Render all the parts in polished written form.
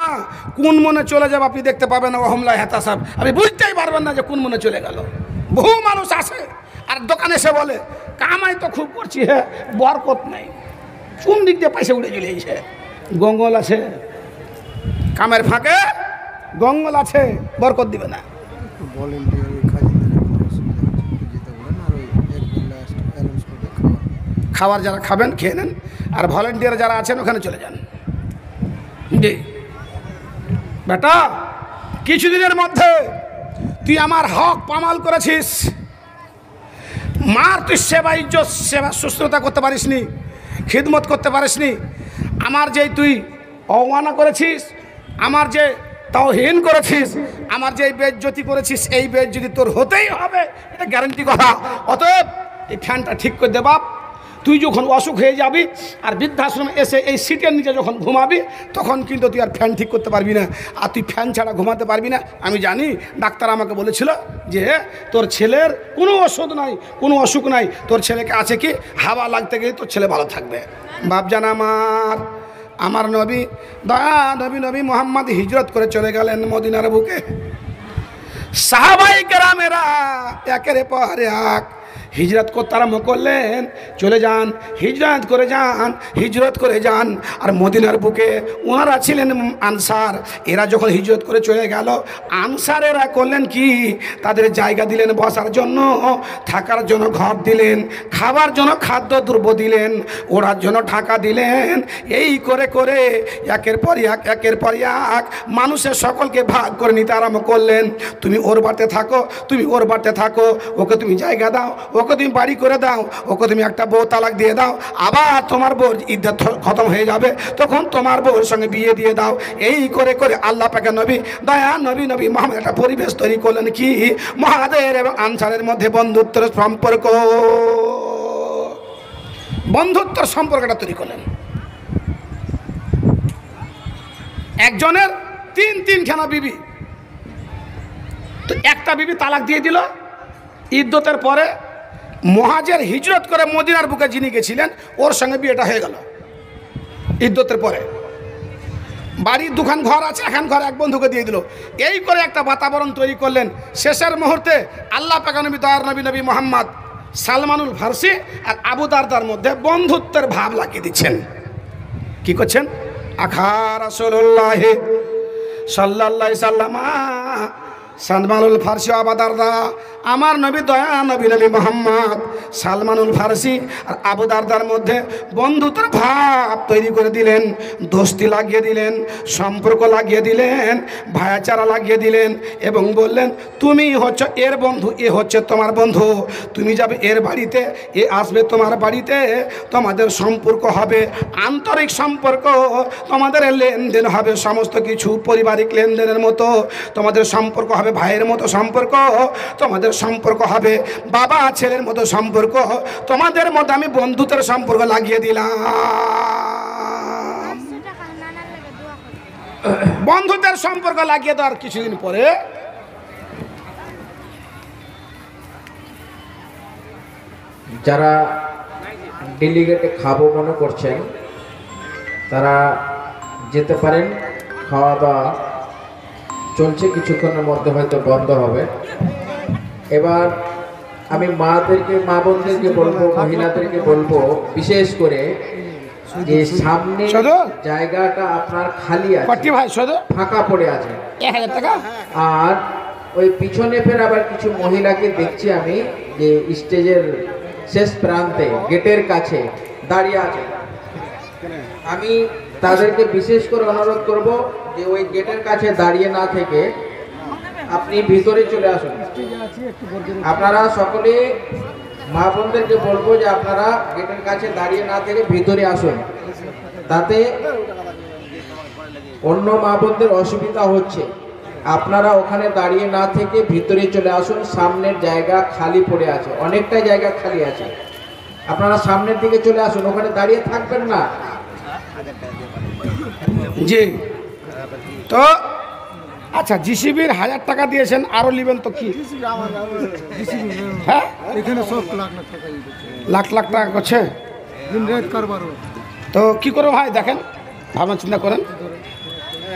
কোন মনে চলে যাবে আপনি দেখতে পাবেন না। ওহমলা হেতাসাব, আপনি বুঝতেই পারবেন না যে কোন মনে চলে গেল। বহু মানুষ আসে আর দোকানে এসে বলে কামাই তো খুব করছি, হ্যাঁ বরকত নেই, কোন দিক দিয়ে পয়সা উড়ে চলে গেছে। গঙ্গল আছে, কামের ফাঁকে গঙ্গল আছে, বরকত দিবে না। খাবার যারা খাবেন খেয়ে নেন, আর ভলেন্টিয়ার যারা আছেন ওখানে চলে যান। জি বেটা, কিছুদিনের মধ্যে তুই আমার হক পামাল করেছিস। মার তুই সেবা ইজ্জত সেবা শুশ্রূষা করতে পারিসনি, খিদমত করতে পারিসনি। আমার যে তুই অবমাননা করেছিস, আমার যে তাওহীন করেছিস, আমার যে বেইজ্জতি করেছিস, এই বেইজ্জতি তোর হতেই হবে, এটা গ্যারান্টি কথা। অতএব এই ফ্যানটা ঠিক করে দে বাপ। তুই যখন অসুখ হয়ে যাবি আর বৃদ্ধাশ্রমে এসে এই সিটের নিচে যখন ঘুমাবি, তখন কিন্তু তুই আর ফ্যান ঠিক করতে পারবি না, আর তুই ফ্যান ছাড়া ঘুমাতে পারবি না। আমি জানি, ডাক্তার আমাকে বলেছিল যে তোর ছেলের কোনো ওষুধ নাই, কোনো অসুখ নাই, তোর ছেলেকে আছে কি হাওয়া লাগতে গেলে তোর ছেলে ভালো থাকবে। বাপজান আমার নবী দয়া নবী মোহাম্মদ হিজরত করে চলে গেলেন মদিনার বুকে। সাহাবায়ে কেরামেরা একের পর এক হিজরত করতে আরম্ভ করলেন। চলে যান, হিজরত করে যান। আর মদিনার বুকে ওনারা ছিলেন আনসার। এরা যখন হিজরত করে চলে গেল, আনসারেরা করলেন কি, তাদের জায়গা দিলেন বসার জন্য, থাকার জন্য ঘর দিলেন, খাবার জন্য খাদ্য দ্রব্য দিলেন, ওড়ার জন্য ঢাকা দিলেন। এই করে করে একের পর এক মানুষের সকলকে ভাগ করে নিতে আরম্ভ করলেন। তুমি ওর বাড়িতে থাকো, তুমি ওর বাড়িতে থাকো, ওকে তুমি জায়গা দাও, ওকে তুমি বাড়ি করে দাও, ওকে তুমি একটা বউ তালাক দিয়ে দাও। আবার তোমার বউ ইদ্দত খতম হয়ে যাবে, তখন তোমার বউর সঙ্গে বিয়ে দিয়ে দাও। এই করে করে আল্লাহ পাকের নবী দয়া নবী মুহাম্মদ একটা পরিবেশ তৈরি করলেন কি, মুহাজির এবং আনসারের মধ্যে বন্ধুত্বের সম্পর্কটা তৈরি করলেন। একজনের তিনখানা বিবি, তো একটা বিবি তালাক দিয়ে দিল। ইদ্দতের পরে মুহাজির হিজরত করে মদিনার বুকে যিনি গেছিলেন, ওর সঙ্গে বিয়েটা হয়ে গেল। ইদ্দতের পরে বাড়ির দুখান ঘর আছে, এখন ঘর এক বন্ধুকে দিয়ে দিল। এই করে একটা বাতাবরণ তৈরি করলেন। শেষের মুহূর্তে আল্লাহ পাক নবী দয়ার নবী মুহাম্মদ সালমানুল ফারসি আর আবু দারদার মধ্যে বন্ধুত্বের ভাব লাগিয়ে দিচ্ছেন। কি করছেন? আখা রাসূলুল্লাহ সাল্লাল্লাহু আলাইহি সাল্লাম সালমানুল ফারসি আবু দারদা, আমার নবী দয়া নবী মুহাম্মদ সালমানুল ফারসি আর আবু দারদার মধ্যে বন্ধুত্বের ভাব তৈরি করে দিলেন, দোস্তি লাগিয়ে দিলেন, সম্পর্ক লাগিয়ে দিলেন, ভাইচারা লাগিয়ে দিলেন এবং বললেন তুমি হচ্ছে এর বন্ধু, এ হচ্ছে তোমার বন্ধু। তুমি যাবে এর বাড়িতে, এ আসবে তোমার বাড়িতে, তোমাদের সম্পর্ক হবে আন্তরিক সম্পর্ক, তোমাদের লেনদেন হবে সমস্ত কিছু পারিবারিক লেনদেনের মতো, তোমাদের সম্পর্ক হবে ভাইয়ের মতো সম্পর্ক, তোমাদের সম্পর্ক হবে বাবা ছেলের মতো সম্পর্ক, তোমাদের মধ্যে আমি বন্ধুত্বের সম্পর্ক লাগিয়ে দিলাম। বন্ধুত্বের সম্পর্ক লাগিয়ে দেওয়ার কিছুদিন পরে যারা ডেলিগেটে খাবো মনে করছেন তারা যেতে পারেন। খাওয়া দাওয়া চলছে, কিছুক্ষণের মধ্যে হয়তো বন্ধ হবে। এবার আমি মা বোনদেরকে বলবো, মহিলাদেরকে বলবো, বিশেষ করে যে সামনে জায়গাটা আপনার খালি আছে, ফাঁকা পড়ে আছে, আর ওই পিছনে ফের আবার কিছু মহিলাকে দেখছি আমি যে স্টেজের শেষ প্রান্তে গেটের কাছে দাঁড়িয়ে আছে। আমি তাদেরকে বিশেষ করে অনুরোধ করব যে ওই গেটের কাছে দাঁড়িয়ে না থেকে আপনি ভিতরে চলে আসুন। আপনারা সকলে মা বোনদেরকে বলবো যে আপনারা গেটের কাছে দাঁড়িয়ে না থেকে ভিতরে আসুন, তাতে অন্য মা বোনদের অসুবিধা হচ্ছে। আপনারা ওখানে দাঁড়িয়ে না থেকে ভিতরে চলে আসুন, সামনের জায়গা খালি পড়ে আছে, অনেকটা জায়গা খালি আছে, আপনারা সামনের দিকে চলে আসুন, ওখানে দাঁড়িয়ে থাকবেন না। জি, তো আচ্ছা, জিসিবির 1000 টাকা দিয়েছেন, আরো নেবেন তো কি? হ্যাঁ, এখানে সব লাখ লাখ টাকা করছে, তো কি করবো ভাই? দেখেন, ভাবনা চিন্তা করেন।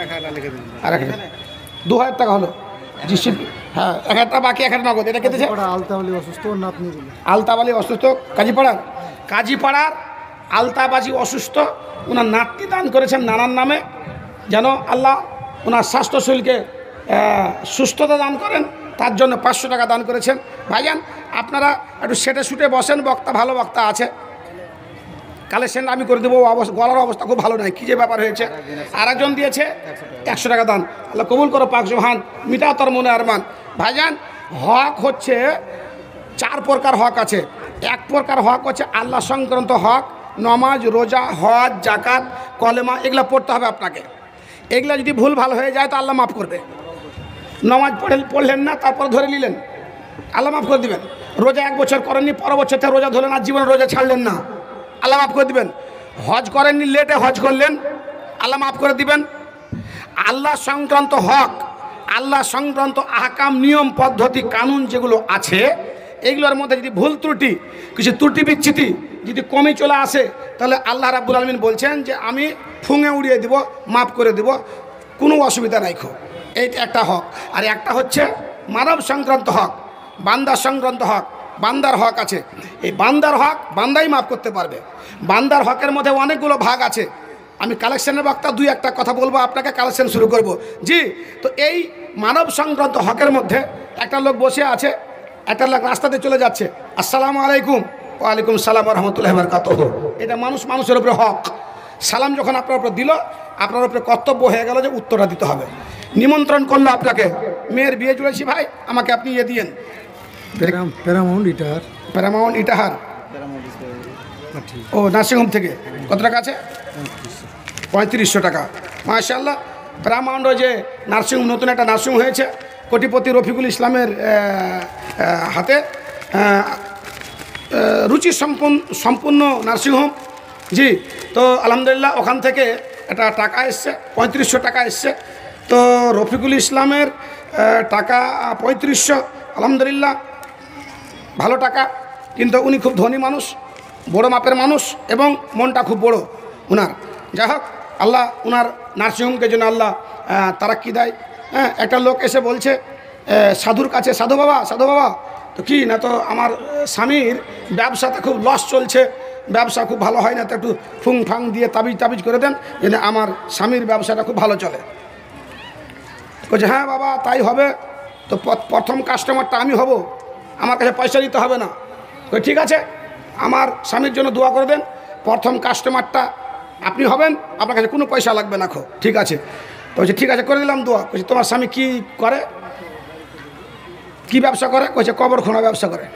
আর 2000 টাকা হলো জিসিপি। হ্যাঁ 1000 টাকা বাকি, 1000 নগদ। এটা কেটেছে আলতাওয়ালি অসুস্থ, নাতনি আলতাবালি অসুস্থ, কাজীপাড়ার আলতাবাজি অসুস্থ, ওনার নাতনি দান করেছেন নানার নামে, যেন আল্লাহ ওনার স্বাস্থ্য শরীরকে সুস্থতা দান করেন, তার জন্য 500 টাকা দান করেছেন। ভাইজান আপনারা একটু সেটে শুটে বসেন, বক্তা ভালো বক্তা আছে, কালেকশন আমি করে দেবো। গলার অবস্থা খুব ভালো নয়, কী যে ব্যাপার হয়েছে। আর একজন দিয়েছে 100 টাকা দান। আল্লাহ কবুল করো পাক জোহান, মিটাও তার মনে আরমান। ভাইজান হক হচ্ছে 4 প্রকার হক আছে। 1 প্রকার হক হচ্ছে আল্লাহ সংক্রান্ত হক, নমাজ, রোজা, হজ, জাকাত, কলেমা, এগুলো পড়তে হবে আপনাকে। এগুলো যদি ভুল ভালো হয়ে যায় তো আল্লাহ মাফ করবে। নমাজ পড়লেন না, তারপর ধরে নিলেন, আল্লাহ মাফ করে দিবেন। রোজা 1 বছর করেননি, পরের বছর থেকে রোজা ধরলেন, আর জীবনে রোজা ছাড়লেন না, আল্লাহ মাফ করে দিবেন। হজ করেননি, লেটে হজ করলেন, আল্লাহ মাফ করে দিবেন। আল্লাহ সংক্রান্ত হক, আল্লাহ সংক্রান্ত আহকাম, নিয়ম, পদ্ধতি, কানুন যেগুলো আছে, এইগুলোর মধ্যে যদি ভুল ত্রুটি, কিছু ত্রুটি বিচ্যুতি যদি কমে চলে আসে, তাহলে আল্লাহ রাব্বুল আলামিন বলছেন যে আমি ফুঙে উড়িয়ে দিব, মাফ করে দিব, কোনো অসুবিধা নাই খো। এইটা একটা হক। আর একটা হচ্ছে মানব সংক্রান্ত হক, বান্দা সংক্রান্ত হক, বান্দার হক আছে। এই বান্দার হক বান্দাই মাফ করতে পারবে। বান্দার হকের মধ্যে অনেকগুলো ভাগ আছে। আমি কালেকশনের বক্তা 2-1টা কথা বলবো, আপনাকে কালেকশন শুরু করব। জি, তো এই মানব সংক্রান্ত হকের মধ্যে একটা লোক বসে আছে, একটা লোক রাস্তাতে চলে যাচ্ছে, আসসালামু আলাইকুম। ওয়ালাইকুম সালাম রহমতুল্লাহি ওয়া বারাকাতুহু। এটা মানুষের উপরে হক। সালাম যখন আপনার উপরে দিল, আপনার উপরে কর্তব্য হয়ে গেল যে উত্তরটা দিতে হবে। নিমন্ত্রণ করলো আপনাকে, মেয়ের বিয়ে চলেছি ভাই, আমাকে আপনি ইয়ে দিয়েন, প্যারামাউন্ট ইটাহার, ও নার্সিংহোম থেকে। কত টাকা আছে? 3500 টাকা। মাশাআল্লাহ। প্যারামাউন্ট যে নার্সিংহোম, নতুন একটা নার্সিংহোম হয়েছে কোটিপতি রফিকুল ইসলামের হাতে, রুচি সম্পূর্ণ নার্সিংহোম। জি, তো আলহামদুলিল্লাহ ওখান থেকে একটা টাকা এসছে, 3500 টাকা এসছে। তো রফিকুল ইসলামের টাকা 3500, আলহামদুলিল্লাহ ভালো টাকা। কিন্তু উনি খুব ধনী মানুষ, বড় মাপের মানুষ, এবং মনটা খুব বড় ওনার। যাই হোক, আল্লাহ ওনার নার্সিংহোমকে যেন আল্লাহ তারাক্কি দেয়। হ্যাঁ, একটা লোক এসে বলছে সাধুর কাছে, সাধু বাবা তো কি না, তো আমার স্বামীর ব্যবসাতে খুব লস চলছে, ব্যবসা খুব ভালো হয় না, তো একটু ফুং ফাং দিয়ে তাবিজ করে দেন যেন আমার স্বামীর ব্যবসাটা খুব ভালো চলে। বলছে হ্যাঁ বাবা তাই হবে, তো প্রথম কাস্টমারটা আমি হব, আমার কাছে পয়সা দিতে হবে না। তো ঠিক আছে, আমার স্বামীর জন্য দোয়া করে দেন, প্রথম কাস্টমারটা আপনি হবেন, আপনার কাছে কোনো পয়সা লাগবে না। ঠিক আছে। তো বলছে ঠিক আছে, করে দিলাম দোয়া। বলছে তোমার স্বামী কি করে, কি ব্যবসা করে? বলছে কবরখানা ব্যবসা করে।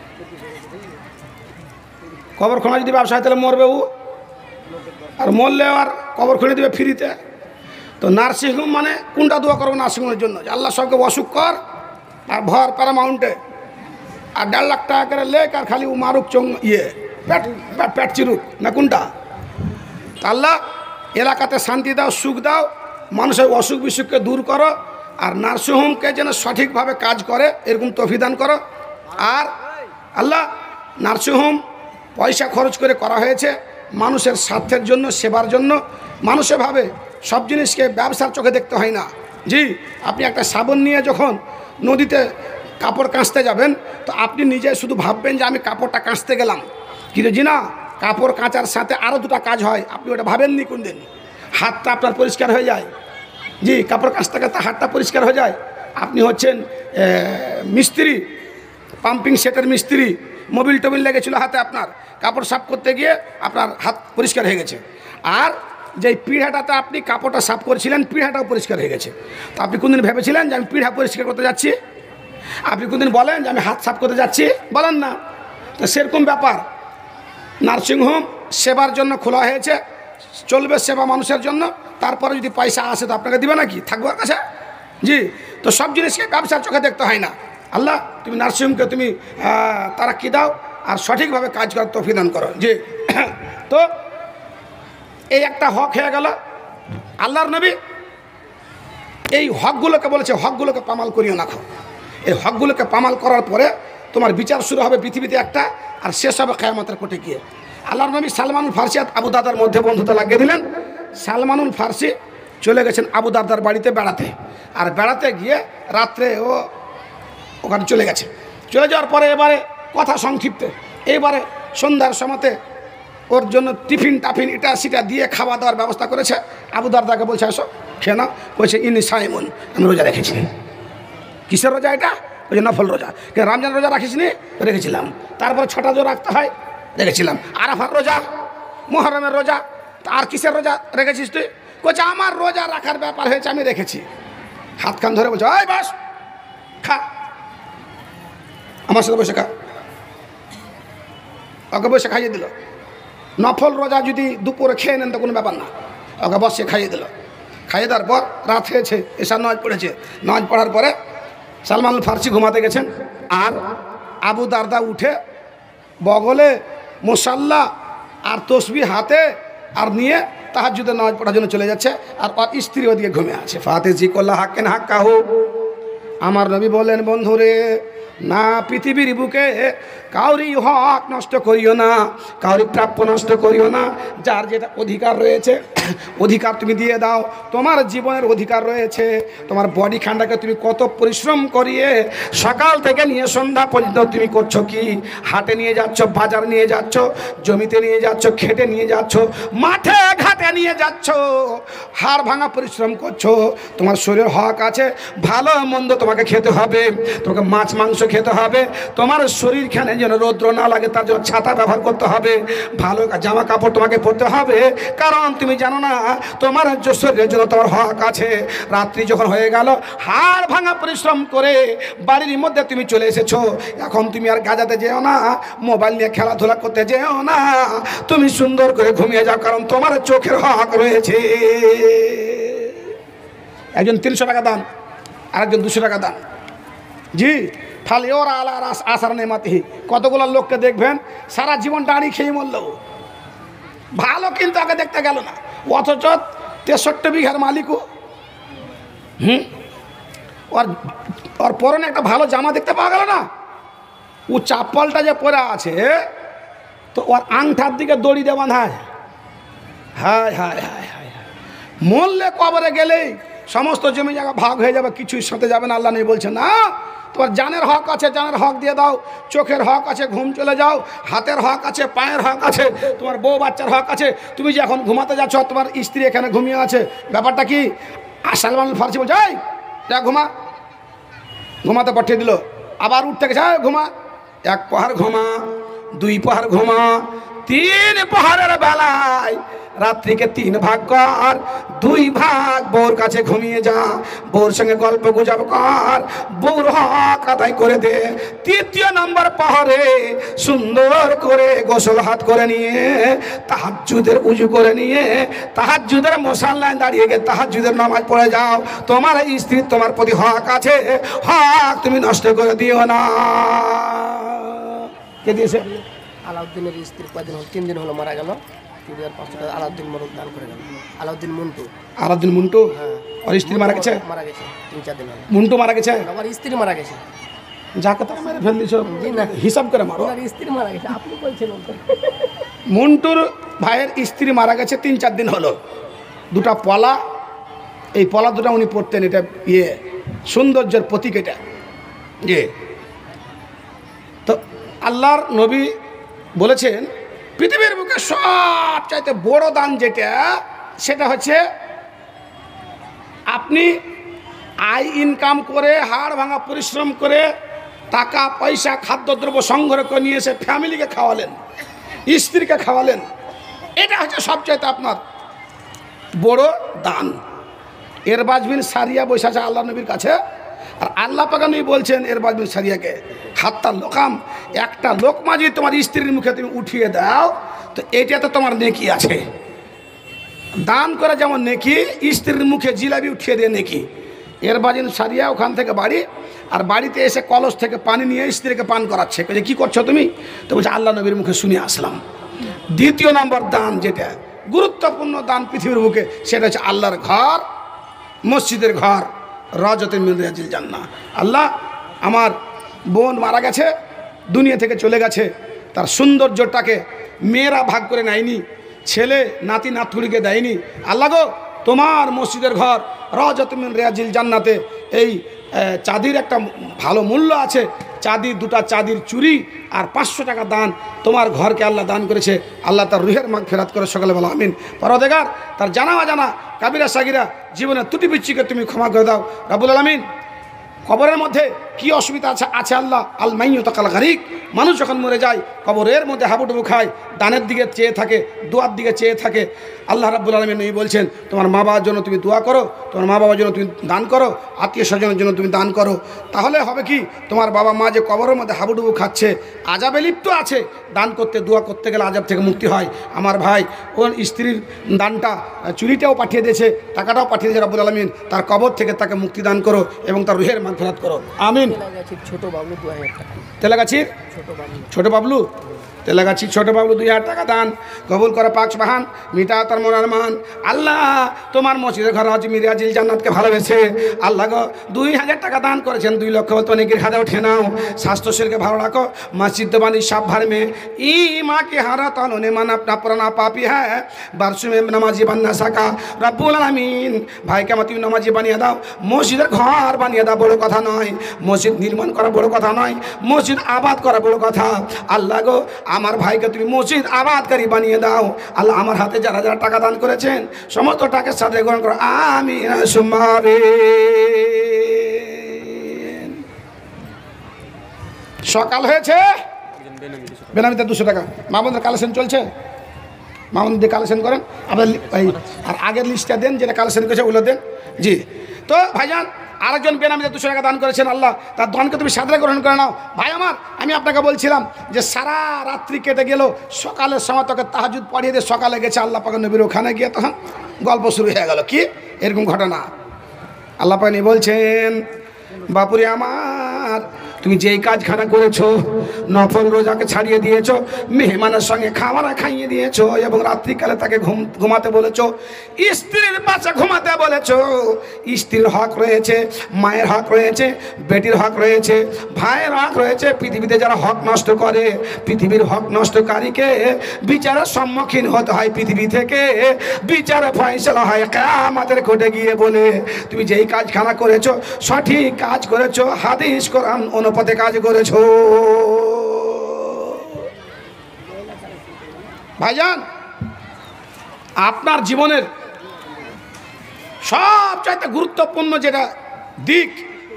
কবরখানা যদি ব্যবসা হয় তাহলে মরবে ও, আর মরলে আর কবর খুলে দেবে ফ্রিতে। তো নার্সিংহোম মানে কোনটা দোয়া করবো নার্সিংহোমের জন্য, যে আল্লাহ সবকে অসুখ কর আর ভর প্যারামাউন্টে, আর 1.5 লাখ টাকা করে লেখ, আর খালি ও মারুক পেট চিরুক না, কোনটা? আল্লাহ এলাকাতে শান্তি দাও, সুখ দাও, মানুষের অসুখ বিসুখকে দূর করো, আর নার্সিংহোমকে যেন সঠিকভাবে কাজ করে এরকম তৌফিক দান করো। আর আল্লাহ নার্সিংহোম পয়সা খরচ করে করা হয়েছে মানুষের স্বার্থের জন্য, সেবার জন্য। মানুষে ভাবে সব জিনিসকে ব্যবসার চোখে দেখতে হয় না। জি, আপনি একটা সাবান নিয়ে যখন নদীতে কাপড় কাচতে যাবেন, তো আপনি নিজে শুধু ভাববেন যে আমি কাপড়টা কাচতে গেলাম, কিন্তু জি না, কাপড় কাচার সাথে আরও 2টা কাজ হয়, আপনি ওটা ভাবেননি কোন দিন। হাতটা আপনার পরিষ্কার হয়ে যায়। জি, কাপড় কাচতে কাচতে হাতটা পরিষ্কার হয়ে যায়। আপনি হচ্ছেন মিস্ত্রি, পাম্পিং সেটের মিস্ত্রি, মোবিল টোবিল লেগেছিল হাতে, আপনার কাপড় সাফ করতে গিয়ে আপনার হাত পরিষ্কার হয়ে গেছে। আর যেই পিঢ়াটাতে আপনি কাপড়টা সাফ করেছিলেন, পিঢ়াটাও পরিষ্কার হয়ে গেছে। তো আপনি কোনদিন ভেবেছিলেন যে আমি পিঢ়া পরিষ্কার করতে যাচ্ছি? আপনি কোনদিন বলেন যে আমি হাত সাফ করতে যাচ্ছি? বলেন না। তো সেরকম ব্যাপার, নার্সিংহোম সেবার জন্য খোলা হয়েছে, চলবে সেবা মানুষের জন্য। তারপরে যদি পয়সা আসে তো আপনাকে দিবে নাকি, থাকবো কাছে? জি, তো সব জিনিসকে ব্যবসার চোখে দেখতে হয় না। আল্লাহ তুমি নার্সিংহোমকে তুমি তারাক্কি দাও, আর সঠিকভাবে কাজ করার তৌফিক দান করো। জি, তো এই একটা হক হয়ে গেল। আল্লাহর নবী এই হকগুলোকে বলেছে, হকগুলোকে পামাল করিও না। এই হকগুলোকে পামাল করার পরে তোমার বিচার শুরু হবে পৃথিবীতে একটা, আর শেষ হবে কিয়ামতের কোটে গিয়ে। আল্লাহর নবী সালমানুল ফার্সি আবু দাদার মধ্যে বন্ধুতা লাগিয়ে দিলেন। সালমানুল ফার্সি চলে গেছেন আবু দারদার বাড়িতে বেড়াতে। আর বেড়াতে গিয়ে রাত্রে ও ওখানে চলে গেছে। চলে যাওয়ার পরে এবারে কথা সংক্ষিপ্তে এইবারে সন্ধ্যার সময়তে ওর জন্য টিফিন টাফিন এটা সেটা দিয়ে খাওয়া দাওয়ার ব্যবস্থা করেছে। আবু দারদাকে বলছে আসো খেয়ে নাও। বলছে ইনি সাইমন, আমি রোজা রেখেছি। কিসের রোজা এটা? বলছে নফল রোজা। কে রমজান রোজা রাখিস নি? রেখেছিলাম। তারপরে 6টা রোজা রাখতে হয়, রেখেছিলাম। আরাফার রোজা, মুহররমের রোজা। আর কিসের রোজা রেখেছিস তুই? বলছে আমার রোজা রাখার ব্যাপার হয়েছে, আমি রেখেছি। হাত কান ধরে বলছে ওই বাস খা, আমার সাথে বসে খা। ওকে বসে খাইয়ে দিল। নফল রোজা যদি দুপুরে খেয়ে নেন তো কোনো ব্যাপার না, ওকে বসে খাইয়ে দিল। খাইয়ে দেওয়ার পর রাত হয়েছে, এশার নামাজ পড়েছে। নামাজ পড়ার পরে সালমান আল ফারসি ঘুমাতে গেছেন। আর আবু দারদা উঠে বগলে মুসাল্লা আর তসবিহ হাতে আর নিয়ে তাহাজ্জুদের নামাজ পড়ার জন্য চলে যাচ্ছে। আর ওর স্ত্রী ওদিকে ঘুমিয়ে আছে। ফাতে জিকল্লা হাক্কেন হাক্কা হোক। আমার নবী বললেন বন্ধুরে, না পৃথিবীর বুকে কাউরি হক নষ্ট করিও না, কাউরি প্রাপ্য নষ্ট করিও না। যার যেটা অধিকার রয়েছে অধিকার তুমি দিয়ে দাও। তোমার জীবনের অধিকার রয়েছে। তোমার বডি খান্ডাকে তুমি কত পরিশ্রম করিয়ে সকাল থেকে নিয়ে সন্ধ্যা পর্যন্ত তুমি করছো কি? হাটে নিয়ে যাচ্ছ, বাজার নিয়ে যাচ্ছ, জমিতে নিয়ে যাচ্ছ, খেটে নিয়ে যাচ্ছ, মাঠে ঘাটে নিয়ে যাচ্ছ, হাড় ভাঙা পরিশ্রম করছো। তোমার শরীরের হক আছে, ভালো মন্দ তোমাকে খেতে হবে, তোমাকে মাছ মাংস খেতে হবে। তোমার শরীরখানে যেন রৌদ্র না লাগে তার জন্য ছাতা ব্যবহার করতে হবে, ভালো জামা কাপড় তোমাকে পরতে হবে। কারণ তুমি জানো না তোমার শরীরের জন্য তোমার হক আছে। রাত্রি যখন হয়ে গেল, হাড় ভাঙা পরিশ্রম করে বাড়ির মধ্যে তুমি চলে এসেছো। এখন তুমি আর গাজাতে যেও না, মোবাইল নিয়ে খেলাধুলা করতে যেও না, তুমি সুন্দর করে ঘুমিয়ে যাও, কারণ তোমার চোখের হক রয়েছে। একজন 300 টাকা দান, আরেকজন 200 টাকা দান। জি ফালি ওর আলা আসার নেমাতিহি। কতগুলো লোককে দেখবেন সারা জীবন দাঁড়িয়ে খেয়ে মরল, ভালো কিন্তু আগে দেখতে গেল না, অথচ 63 বিঘার মালিকও। ওর পরনে একটা ভালো জামা দেখতে পাওয়া গেল না। ও চাপ্পলটা যে পরে আছে তো ওর আংটার দিকে দড়ি দিয়ে বাঁধায়। হায় হায় হায় হায়, মরলে কবরে গেলেই সমস্ত জমি জায়গা ভাগ হয়ে যাবে, কিছুর সাথে যাবে না। আল্লাহ নেই বলছে না, তোমার জানের হক আছে, জানের হক দিয়ে দাও। চোখের হক আছে, ঘুম চলে যাও। হাতের হক আছে, পায়ের হক আছে, তোমার বউ বাচ্চার হক আছে। তুমি যে এখন ঘুমাতে যাচ্ছ, তোমার স্ত্রী এখানে ঘুমিয়ে আছে, ব্যাপারটা কি? সালমান ফারসি বলছে এই যা ঘুমা, ঘুমাতে পাঠিয়ে দিল। আবার উঠতে গেছে, ঘুমা। 1 পাহাড় ঘুমা, 2 পাহাড় ঘুমা, 3 পাহাড়ের বেলায় রাত্রিকে 3 ভাগ কর, 2 ভাগ বউর কাছে ঘুমিয়ে যা, বউর সঙ্গে গল্প গুজব কর, বউর হক আদায় করে দে। 3য় নম্বর পাহাড়ে সুন্দর করে গোসল হাত করে নিয়ে তাহাজ্জুদের উজু করে নিয়ে তাহাজ্জুদের মুসাল্লায় দাঁড়িয়ে গিয়ে তাহাজ্জুদের নামাজ পড়ে যাও। তোমার স্ত্রীর তোমার প্রতি হক আছে, হক তুমি নষ্ট করে দিও না। কে দিয়েছে? আলাউদ্দিনের স্ত্রী কয়দিন হল? 3 দিন হলো মারা গেল। 3500 টাকা আলাউদ্দিন মরক দান করে গেল। আলাউদ্দিন মুন্টু। আলাউদ্দিন মুন্টু? হ্যাঁ। ওর স্ত্রী মারা গেছে? মারা গেছে 3-4 দিন হলো। মুন্টু মারা গেছে? আমার স্ত্রী মারা গেছে। যাকে তাকে মেরে ফেল দিছ, হিসাব করে মারো। আমার স্ত্রী মারা গেছে, আপনি বলছেন। মুন্টুর ভাইয়ের স্ত্রী মারা গেছে 3-4 দিন হলো। 2টা পলা, এই পলা 2টা উনি পড়তেন। এটা সৌন্দর্যের প্রতীক এটা। তো আল্লাহর নবী বলেছেন পৃথিবীর বুকে সবচাইতে বড় দান যেটা, সেটা হচ্ছে আপনি আয় ইনকাম করে হাড় ভাঙা পরিশ্রম করে টাকা পয়সা খাদ্যদ্রব্য সংগ্রহ করে নিয়ে এসে ফ্যামিলিকে খাওয়ালেন, স্ত্রীকে খাওয়ালেন। এটা হচ্ছে সবচাইতে আপনার বড় দান। এর বাজবিন সারিয়া বসে আছে আল্লাহ নবীর কাছে। আর আল্লাহ পাক নবী বলছেন এর বাজবিন সারিয়াকে, হাত্তা লোকাম, একটা লোকমা যদি তোমার স্ত্রীর মুখে তুমি উঠিয়ে দাও তো এইটাতে তোমার নেকি আছে। দান করে যেমন নেকি, স্ত্রীর মুখে জিলাপি উঠিয়ে দিয়ে নেকি। এর বাজিন সারিয়া ওখান থেকে বাড়ি, আর বাড়িতে এসে কলস থেকে পানি নিয়ে স্ত্রীকে পান করাচ্ছে। বলছে কী করছো তুমি? তো বলছে আল্লাহ নবীর মুখে শুনে আসলাম। 2য় নম্বর দান যেটা গুরুত্বপূর্ণ দান পৃথিবীর বুকে, সেটা হচ্ছে আল্লাহর ঘর, মসজিদের ঘর, রাজাতুল মিন রিয়াজিল জান্নাহ। আল্লাহ আমার বোন মারা গেছে, দুনিয়া থেকে চলে গেছে, তার সৌন্দর্যটাকে মেয়েরা ভাগ করে নেয়নি, ছেলে নাতি নাতকুড়িকে দেয়নি। আল্লাহ গো তোমার মসজিদের ঘর রাজাতুম মিন রিয়াজিল জান্নাতে। এই চাঁদির একটা ভালো মূল্য আছে। চাঁদি, দুটা চাঁদির চুরি আর 500 টাকা দান তোমার ঘরকে আল্লাহ দান করেছে। আল্লাহ তার রুহের মাগফিরাত করে সকালে বলা আমিন। পরওয়ারদিগার তার জানা অজানা কাবিরা সাগিরা জীবনের ত্রুটি বিচ্ছিকে তুমি ক্ষমা করে দাও রাব্বুল আলামিন। কবরের মধ্যে কি অসুবিধা আছে আল্লাহ আল মাইয়ুত কাল গারিক। মানুষ যখন মরে যায় কবরের মধ্যে হাবুডুবু খায়, দানের দিকে চেয়ে থাকে, দোয়ার দিকে চেয়ে থাকে। আল্লাহ রাব্বুল আলামিন এই বলছেন তোমার মা বাবার জন্য তুমি দোয়া করো, তোমার মা বাবার জন্য তুমি দান করো, আত্মীয় স্বজনের জন্য তুমি দান করো। তাহলে হবে কি, তোমার বাবা মা যে কবরের মধ্যে হাবুডুবু খাচ্ছে, আজাবে লিপ্ত আছে, দান করতে দোয়া করতে গেলে আজাব থেকে মুক্তি হয়। আমার ভাই ওর স্ত্রীর দানটা, চুরিটাও পাঠিয়ে দিয়েছে, টাকাটাও পাঠিয়ে দিয়েছে রাব্বুল আলামিন। তার কবর থেকে তাকে মুক্তি দান করো এবং তার রুহের মাগফিরাত করো আমিন। ছোট বাবলু 2000 টাকা। তেলাগাছির ছোট বাবলু, তেলাগাছির ছোট বাবলু 2000 টাকা দান কবুল করে পাক সুবহান। মিটা তার মনের মান। আল্লাহ তোমার মসজিদের ঘর হচ্ছে মিরাজিল জান্নাতকে ভালোবেসে আল্লাহ গো 2000 টাকা দান করেছেন। 2 লক্ষ তো অনেকের খাদা উঠে নাও। স্বাস্থ্য শরীরকে ভালো রাখো। মসজিদ বানি সাপ ভর মে ই মা কে হারা তালনে মান আপনা পুরানা পাপি হ্যাঁ বারসু মে নামাজি বান্না সাকা রব্বুল আলামিন। ভাইকে আমার তুমি নামাজি বানিয়ে দাও, মসজিদের ঘর বানিয়ে দাও, বড় কথা নয়। মসজিদ নির্মাণ করা বড় কথা নয়, মসজিদ আবাদ করা বড় কথা। আল্লাহ গো আমার ভাইকে তুমি মসজিদ আবাদকারী বানিয়ে দাও। আল্লাহ আমার হাতে যারা যারা টাকা দান করেছেন সমস্ত টাকার সাথে গ্রহণ করো আমিন সুম্মা আমিন। সকাল হয়েছে, বেনামিতে 200 টাকা মামুনদের কালেকশন চলছে, মামুনদের কালেকশন করেন আপনার। আর আগের লিস্টটা দেন, যেটা কালেকশন করেছে ওগুলো দেন। জি, তো ভাইজান আরেকজন বেনামিতে 200 টাকা দান করেছেন। আল্লাহ তার দানকে তুমি সাদরে গ্রহণ করে নাও। ভাই আমার, আমি আপনাকে বলছিলাম যে সারা রাত্রি কেটে গেল, সকালের সময় তোকে তাহাজ্জুদ পড়িয়ে দিয়ে সকালে গেছে আল্লাহ পাক নবীর ওখানে গিয়ে তখন গল্প শুরু হয়ে গেল। কি এরকম ঘটনা? আল্লাহ পাক বলছেন বাপুরে আমার, তুমি যেই কাজখানা করেছো, নফল রোজাকে ছাড়িয়ে দিয়েছো, মেহমানের সঙ্গে খাবার খাইয়ে দিয়েছো এবং রাত্রিকালে তাকে ঘুমাতে বলেছো, স্ত্রীর পাশে ঘুমাতে বলেছো। স্ত্রীর হক রয়েছে, মায়ের হক রয়েছে, বেটির হক রয়েছে, ভাইয়ের হক রয়েছে। পৃথিবীতে যারা হক নষ্ট করে, পৃথিবীর হক নষ্টকারীকে বিচারের সম্মুখীন হতে হয়। পৃথিবী থেকে বিচারে ফয়সালা হয় কিয়ামতের কোর্টে গিয়ে বলে তুমি যেই কাজখানা করেছো সঠিক কাজ করেছো, হাদিস কোরআন অনুপাতে কাজ করেছো। ভাইজান আপনার জীবনের সবচাইতে গুরুত্বপূর্ণ যেটা দিক,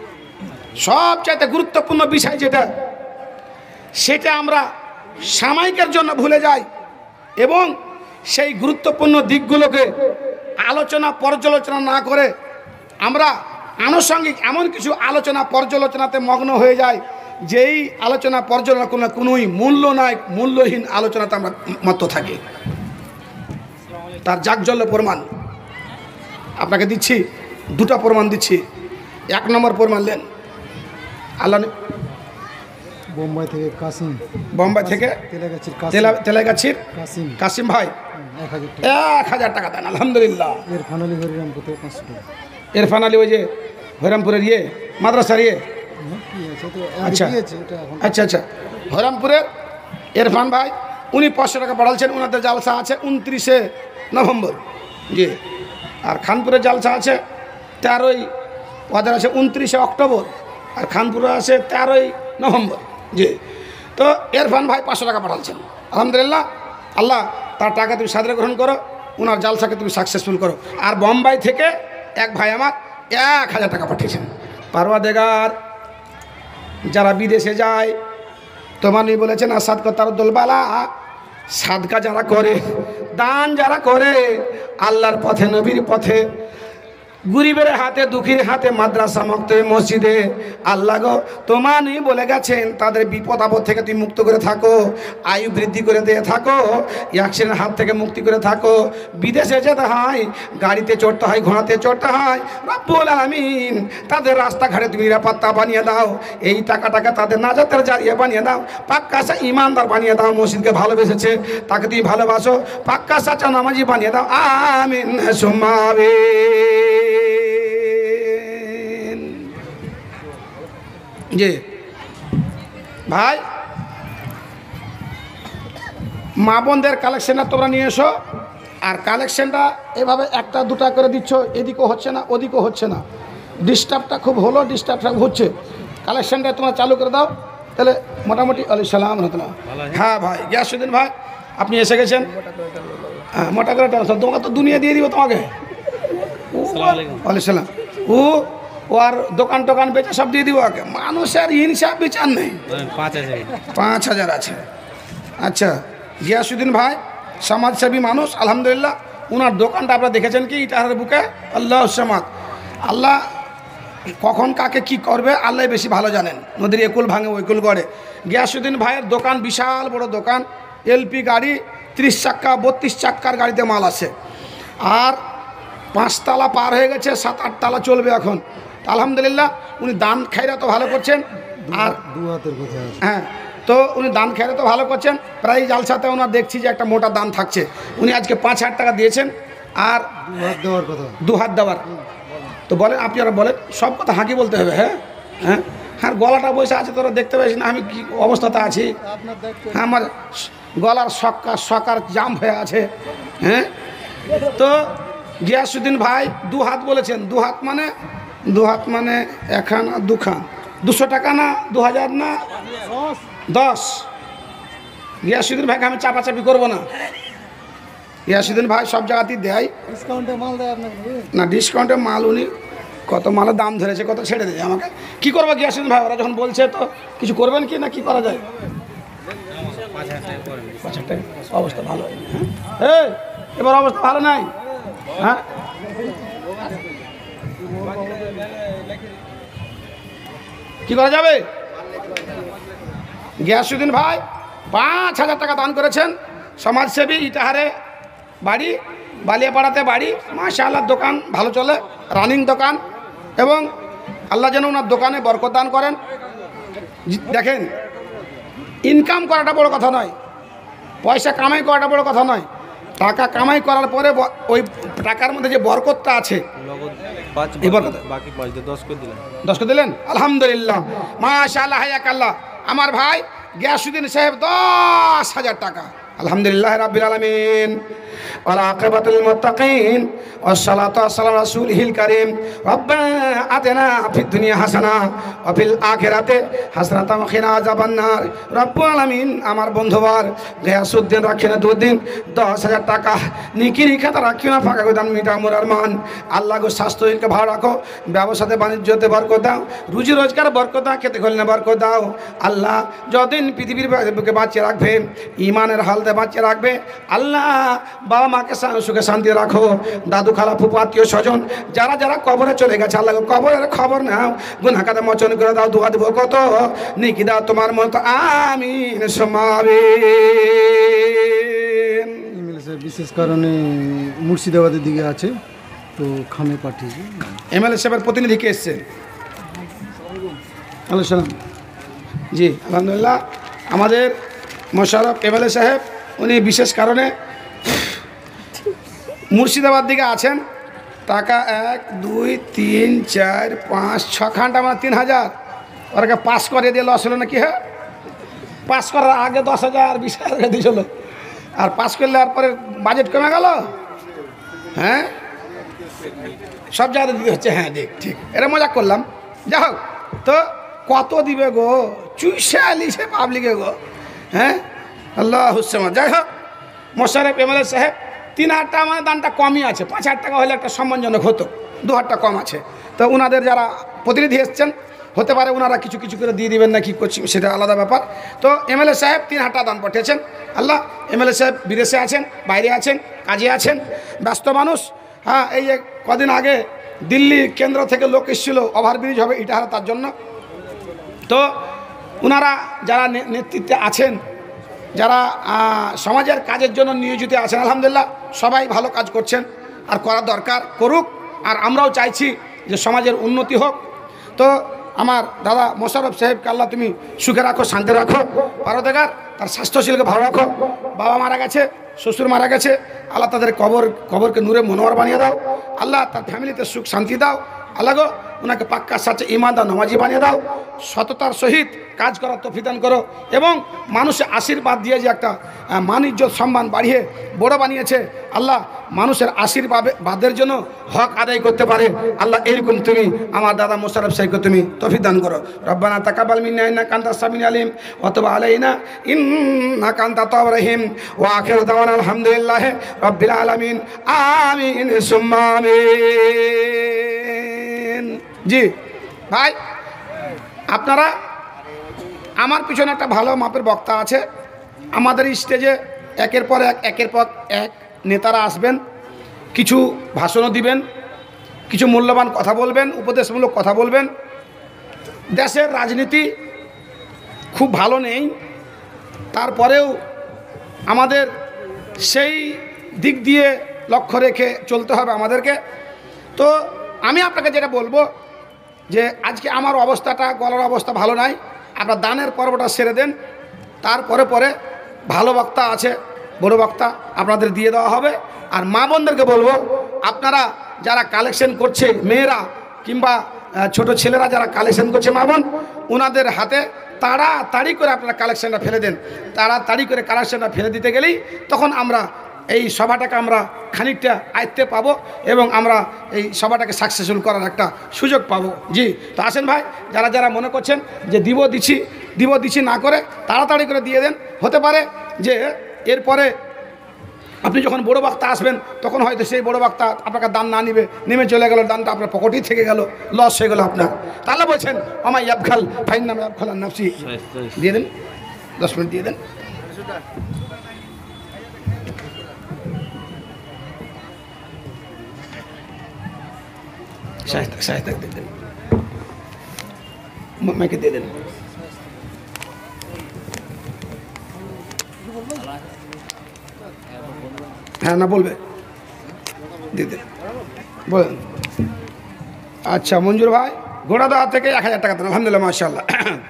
সবচাইতে গুরুত্বপূর্ণ বিষয় যেটা, সেটা আমরা সাময়িকের জন্য ভুলে যাই এবং সেই গুরুত্বপূর্ণ দিকগুলোকে আলোচনা পর্যালোচনা না করে আমরা আনুষঙ্গিক এমন কিছু আলোচনা পর্যালোচনাতে মগ্ন হয়ে যায় যেই আলোচনা পর্যালোচনা কোনোই মূল্য নাই, মূল্যহীন আলোচনাতে আমরা মত্ত থাকি। তার জাকজল্য প্রমাণ আপনাকে দিচ্ছি, 2টা প্রমাণ দিচ্ছি। 1 নম্বর প্রমাণ নেন। আল্লাহ বোম্বাই থেকে কাসিম, বোম্বাই থেকে তেলাগাছির কাসিম ভাই 1000 টাকা দেন আলহামদুলিল্লাহ। ইরফান আলী হরিরামপুর থেকে 500 টাকা। ইরফান আলী ওই যে হরিরামপুরের মাদ্রাসার আচ্ছা আচ্ছা আচ্ছা, হরিরামপুরের ইরফান ভাই, উনি 500 টাকা পাঠাচ্ছেন। ওনাদের জালসা আছে 29শে নভেম্বর, জি। আর খানপুরের জালসা আছে 13ই, ওদের আছে 29শে অক্টোবর, আর খানপুরে আছে 13ই নভেম্বর, জি। তো ইরফান ভাই 500 টাকা পাঠাচ্ছেন আলহামদুলিল্লাহ। আল্লাহ তার টাকা তুমি সাদরে গ্রহণ করো, ওনার জালসাকে তুমি সাকসেসফুল করো। আর বোম্বাই থেকে এক ভাই আমার 1000 টাকা পাঠিয়েছেন। পরওয়ারদিগার যারা বিদেশে যায়, তোমার নিয়ে বলেছেন আসাদ কথার দোলবালা, সাদকা যারা করে, দান যারা করে আল্লাহর পথে, নবীর পথে, গরিবের হাতে, দুঃখীর হাতে, মাদ্রাসা মক্তবে মসজিদে, আল্লাহ গো তোমারই বলে গেছেন তাদের বিপদ আপদ থেকে তুমি মুক্ত করে থাকো, আয়ু বৃদ্ধি করে দিয়ে থাকো, অ্যাক্সিডেন্টের হাত থেকে মুক্তি করে থাকো। বিদেশে যেতে হয়, গাড়িতে চড়তে হয়, ঘোড়াতে চড়তে হয়, রব্বুল আলামিন তাদের রাস্তাঘাটে তুমি নিরাপত্তা বানিয়ে দাও। এই টাকাটাকে তাদের নাজাতের জারিয়া বানিয়ে দাও, পাক্কা সা ইমানদার বানিয়ে দাও। মসজিদকে ভালোবেসেছে, তাকে তুমি ভালোবাসো, পাক্কা সাচা নামাজি বানিয়ে দাও আমিন সুম্মা আমিন। জি ভাই, মা বোনদের কালেকশনটা তোমরা নিয়ে এসো। আর কালেকশনটা এভাবে একটা দুটা করে দিচ্ছ, এদিকও হচ্ছে না ওদিকও হচ্ছে না, ডিস্টার্বটা খুব হলো, ডিস্টার্বটা হচ্ছে। কালেকশনটা তোমার চালু করে দাও, তাহলে মোটামুটি আলাইসালাম রহমতুল্লাহ। হ্যাঁ ভাই গিয়াসুদ্দিন ভাই আপনি এসে গেছেন। হ্যাঁ মোটা করে টানো, তোমাকে তো দুনিয়া দিয়ে দিব তোমাকে। আলাইসালাম। ও ও আর দোকান টোকান বেচে সব দিয়ে দিব ওকে, মানুষের হিংসা বিচার নেই। 5,000 আছে। আচ্ছা গিয়াসুদ্দিন ভাই সমাজসেবী মানুষ আলহামদুলিল্লাহ। ওনার দোকানটা আপনারা দেখেছেন কি ইটাহারের বুকে। আল্লাহ সমাজ, আল্লাহ কখন কাকে কি করবে আল্লাহ বেশি ভালো জানেন। নদীর একুল ভাঙে ওইকুল গড়ে। গিয়াসুদ্দিন ভাইয়ের দোকান বিশাল বড় দোকান, এলপি গাড়ি, 30 চাক্কা 32 চাক্কার গাড়িতে মাল আছে। আর 5 তালা পার হয়ে গেছে, 7-8 তালা চলবে এখন। আলহামদুলিল্লাহ উনি দান খাইরা তো ভালো করছেন। আর দু হাতের কথা আছে। হ্যাঁ, তো উনি দান খাইরা তো ভালো করছেন। প্রায় জালসাতে ওনার দেখছি যে একটা মোটা দান থাকছে। উনি আজকে 5,000 টাকা দিয়েছেন। আর 2 হাত দেওয়ার কথা। 2 হাত দেওয়ার তো বলেন, আপনারা বলেন, সব কথা হাঁকি বলতে হবে। হ্যাঁ হ্যাঁ হ্যাঁ, গলাটা বসে আছে তোরা দেখতে পাচ্ছিস না আমি কি অবস্থাতে আছি। হ্যাঁ আমার গলার সকার জাম হয়ে আছে। হ্যাঁ তো গিয়াসুদ্দিন ভাই 2 হাত বলেছেন। 2 হাত মানে 1 খান আর 2 খান, 200 টাকা না 2,000 না 10। গিয়াসুদ্দিন ভাইকে আমি চাপাচাপি করবো না। গিয়াসুদ্দিন ভাই সব জায়গাতেই দেয় ডিসকাউন্টে মাল দেয় আপনাকে না, ডিসকাউন্টে মাল উনি কত মালের দাম ধরেছে, কত ছেড়ে দিয়েছে আমাকে। কি করবো গিয়াসুদ্দিন ভাই, ওরা যখন বলছে তো কিছু করবেন কি না, কি করা যায়? 5,000 টাকা অবস্থা ভালো। হ্যাঁ এবার অবস্থা ভালো নাই। হ্যাঁ কি করা যাবে? গিয়াসুদ্দিন ভাই 5,000 টাকা দান করেছেন। সমাজসেবী, ইটাহারে বাড়ি, বালিয়াপাড়াতে বাড়ি, মাশাআল্লাহ দোকান ভালো চলে, রানিং দোকান। এবং আল্লাহ যেন ওনার দোকানে বরকত দান করেন। দেখেন ইনকাম করাটা বড় কথা নয়, পয়সা কামাই করাটা বড় কথা নয়। টাকা কামাই করার পরে ওই টাকার মধ্যে যে বরকতটা আছে, এই বরকত বাকি 10 করে দিলাম। 10 করে দিলেন আলহামদুলিল্লাহ মাশাআল্লাহ হায়াকাল্লাহ। আমার ভাই গিয়াসুদ্দিন সাহেব 10,000 টাকা। আলহামদুলিল্লাহ রাব্বিল আলামিন ওয়াল আকিবাতুল মুত্তাকিন ওয়াসসালাতু ওয়াসসালামু আলা রাসূলিল কারীম রব্বানা আতিনা ফিদ দুনিয়া হাসানা ওয়া ফিল আখিরাতি হাসানাতাও ওয়া কিনা আযাবান নার। রব্বুল আলামিন আমার বন্ধুবার গিয়াসুদ্দিন রাখিনা দুদিন 10,000 টাকা নিকিরি খাতা রাখিনা ফাঁকা গোদান মিটা মোর আরমান। আল্লাহ গো স্বাস্থ্যকে ভালো রাখো, ব্যবসাতে বাণিজ্যতে বরকত দাও, রুজি রোজগার বরকত দাও, খেতে খোলনে বরকত দাও। আল্লাহ যতদিন পৃথিবীর বুকে বাঁচিয়ে রাখবে, ইমানের হালতে বাঁচিয়ে রাখবে। আল্লাহ বাবা মাকে সুখে শান্তি রাখো, দাদু খালা ফুপু আত্মীয় স্বজন যারা যারা কবরে চলে গেছে আল্লাহ কবরের খবর নাও, গুনাহ খাতা মোচন করে দাও, দোয়া দেবো কত নেকি দাও তোমার মতো। আমিন সমামিন। এমএলএ বিশেষ কারণে মুর্শিদাবাদের দিকে আছে, তো খামে পাঠিয়েছি। এমএলএ সাহেবের প্রতিনিধি কে এসছেন? আলোচনা জি আলহামদুলিল্লাহ। আমাদের মোশাররফ এমএলএ সাহেব উনি বিশেষ কারণে মুর্শিদাবাদ দিকে আছেন। টাকা 1 2 3 4 5 6 খানটা মানে 3,000 ওরাকে পাস করে দিয়ে লস হলো নাকি? হ্যাঁ পাস করার আগে 10,000 20,000 দিয়েছিল, আর পাস করলে আর পরে বাজেট কমে গেল। হ্যাঁ সব জায়গায় দিতে হচ্ছে। হ্যাঁ ঠিক ঠিক, এটা মজাক করলাম। যাই হোক, তো কত দিবে গো, চুইসা লিছে পাবলিকে গো। হ্যাঁ আল্লাহ হুসেমা। যাই হোক মোশাররফ এমএলএ সাহেব 3,000 টাকা মানে দানটা কমই আছে, 5,000 টাকা হলে একটা সম্মানজনক হতো, 2,000 টাকা কম আছে। তো ওনাদের যারা প্রতিনিধি এসছেন হতে পারে ওনারা কিছু কিছু করে দিয়ে দিবেন না কি করছি সেটা আলাদা ব্যাপার। তো এমএলএ সাহেব 3,000 টাকা দান পাঠিয়েছেন। আল্লাহ এমএলএ সাহেব বিদেশে আছেন, বাইরে আছেন, কাজে আছেন, ব্যস্ত মানুষ। হ্যাঁ এই যে কদিন আগে দিল্লি কেন্দ্র থেকে লোক এসেছিল ওভারব্রিজ হবে ইটাহারে, তার জন্য। তো ওনারা যারা নেতৃত্বে আছেন, যারা সমাজের কাজের জন্য নিয়োজিত আছেন, আলহামদুলিল্লাহ সবাই ভালো কাজ করছেন, আর করা দরকার, করুক। আর আমরাও চাইছি যে সমাজের উন্নতি হোক। তো আমার দাদা মোশাররফ সাহেবকে আল্লাহ তুমি সুখে রাখো, শান্তি রাখো, ভালো দেখার, তার স্বাস্থ্যশীলকে ভালো রাখো। বাবা মারা গেছে, শ্বশুর মারা গেছে, আল্লাহ তাদের কবরকে নূরে মনোহর বানিয়ে দাও। আল্লাহ তার ফ্যামিলিতে সুখ শান্তি দাও। আল্লাহ গো ওনাকে পাক্কার সাথে ইমানদার নামাজি বানিয়ে দাও, সততার সহিত কাজ করার তৌফিক দান করো, এবং মানুষের আশীর্বাদ দিয়ে যে একটা মান ইজ্জত সম্মান বাড়িয়ে বড় বানিয়েছে আল্লাহ, মানুষের আশীর্বাদের জন্য হক আদায় করতে পারে আল্লাহ, এরকম তুমি আমার দাদা মোশাররফ সাহেবকে তুমি তৌফিক দান করো। রব্বানা তাকাব্বাল মিন্না ইন্নাকা আনতাস সামিউল আলিম ওয়া তুব আলাইনা ইন্নাকা আনতাত তাওয়াবুর রহিম ওয়া আখিরু দাওয়ানা আলহামদুলিল্লাহি রাব্বিল আলামিন আমিন সুম্মা আমিন। জি ভাই, আপনারা আমার পিছনে একটা ভালো মাপের বক্তা আছে, আমাদের স্টেজে একের পর এক নেতারা আসবেন, কিছু ভাষণও দিবেন, কিছু মূল্যবান কথা বলবেন, উপদেশমূলক কথা বলবেন। দেশের রাজনীতি খুব ভালো নেই, তারপরেও আমাদের সেই দিক দিয়ে লক্ষ্য রেখে চলতে হবে আমাদেরকে। তো আমি আপনাকে যেটা বলবো যে আজকে আমার অবস্থাটা, গলার অবস্থা ভালো নাই, আপনার দানের পর্বটা সেরে দেন, তারপরে ভালো বক্তা আছে, বড় বক্তা আপনাদের দিয়ে দেওয়া হবে। আর মা বোনদেরকে বলবো, আপনারা যারা কালেকশন করছে, মেয়েরা কিংবা ছোট ছেলেরা যারা কালেকশন করছে মা বোন, ওনাদের হাতে তাড়াতাড়ি করে আপনারা কালেকশনটা ফেলে দেন। তাড়াতাড়ি করে কালেকশনটা ফেলে দিতে গেলেই তখন আমরা এই সভাটাকে আমরা খানিকটা আয়ত্তে পাবো এবং আমরা এই সভাটাকে সাকসেসফুল করার একটা সুযোগ পাবো। জি, তো আসেন ভাই, যারা যারা মনে করছেন যে দিব দিচ্ছি না করে তাড়াতাড়ি করে দিয়ে দেন। হতে পারে যে এরপরে আপনি যখন বড় বক্তা আসবেন তখন হয়তো সেই বড় বক্তা আপনাকে দান না নিবে, নেমে চলে গেল, দানটা আপনার পকেটেই থেকে গেল, লস হয়ে গেল আপনার। তাহলে বলছেন আমায় ইয়াবখাল ফাইন নামে ইয়াবখাল নাফসি, দিয়ে দেন, 10 মিনিট দিয়ে দেন। সাহেব দিয়ে দেন, মাইকে দিয়ে দেন। হ্যাঁ, না বলবে, দিয়ে দেন, বলেন। আচ্ছা মঞ্জুর ভাই, ঘোড়াদা থেকে 1000 টাকা দেন, আলহামদুলিল্লাহ, মাশাআল্লাহ।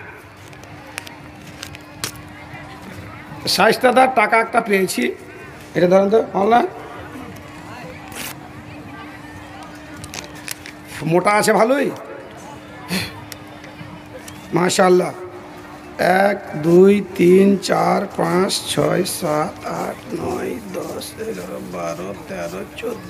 শায়েস্তাদার টাকা একটা পেয়েছি, এটা ধরেন তো, অনলাইন মোটা আছে ভালোই, মাশাআল্লাহ। 1 2 3 4 5 6 7 8 9 10 11 12 13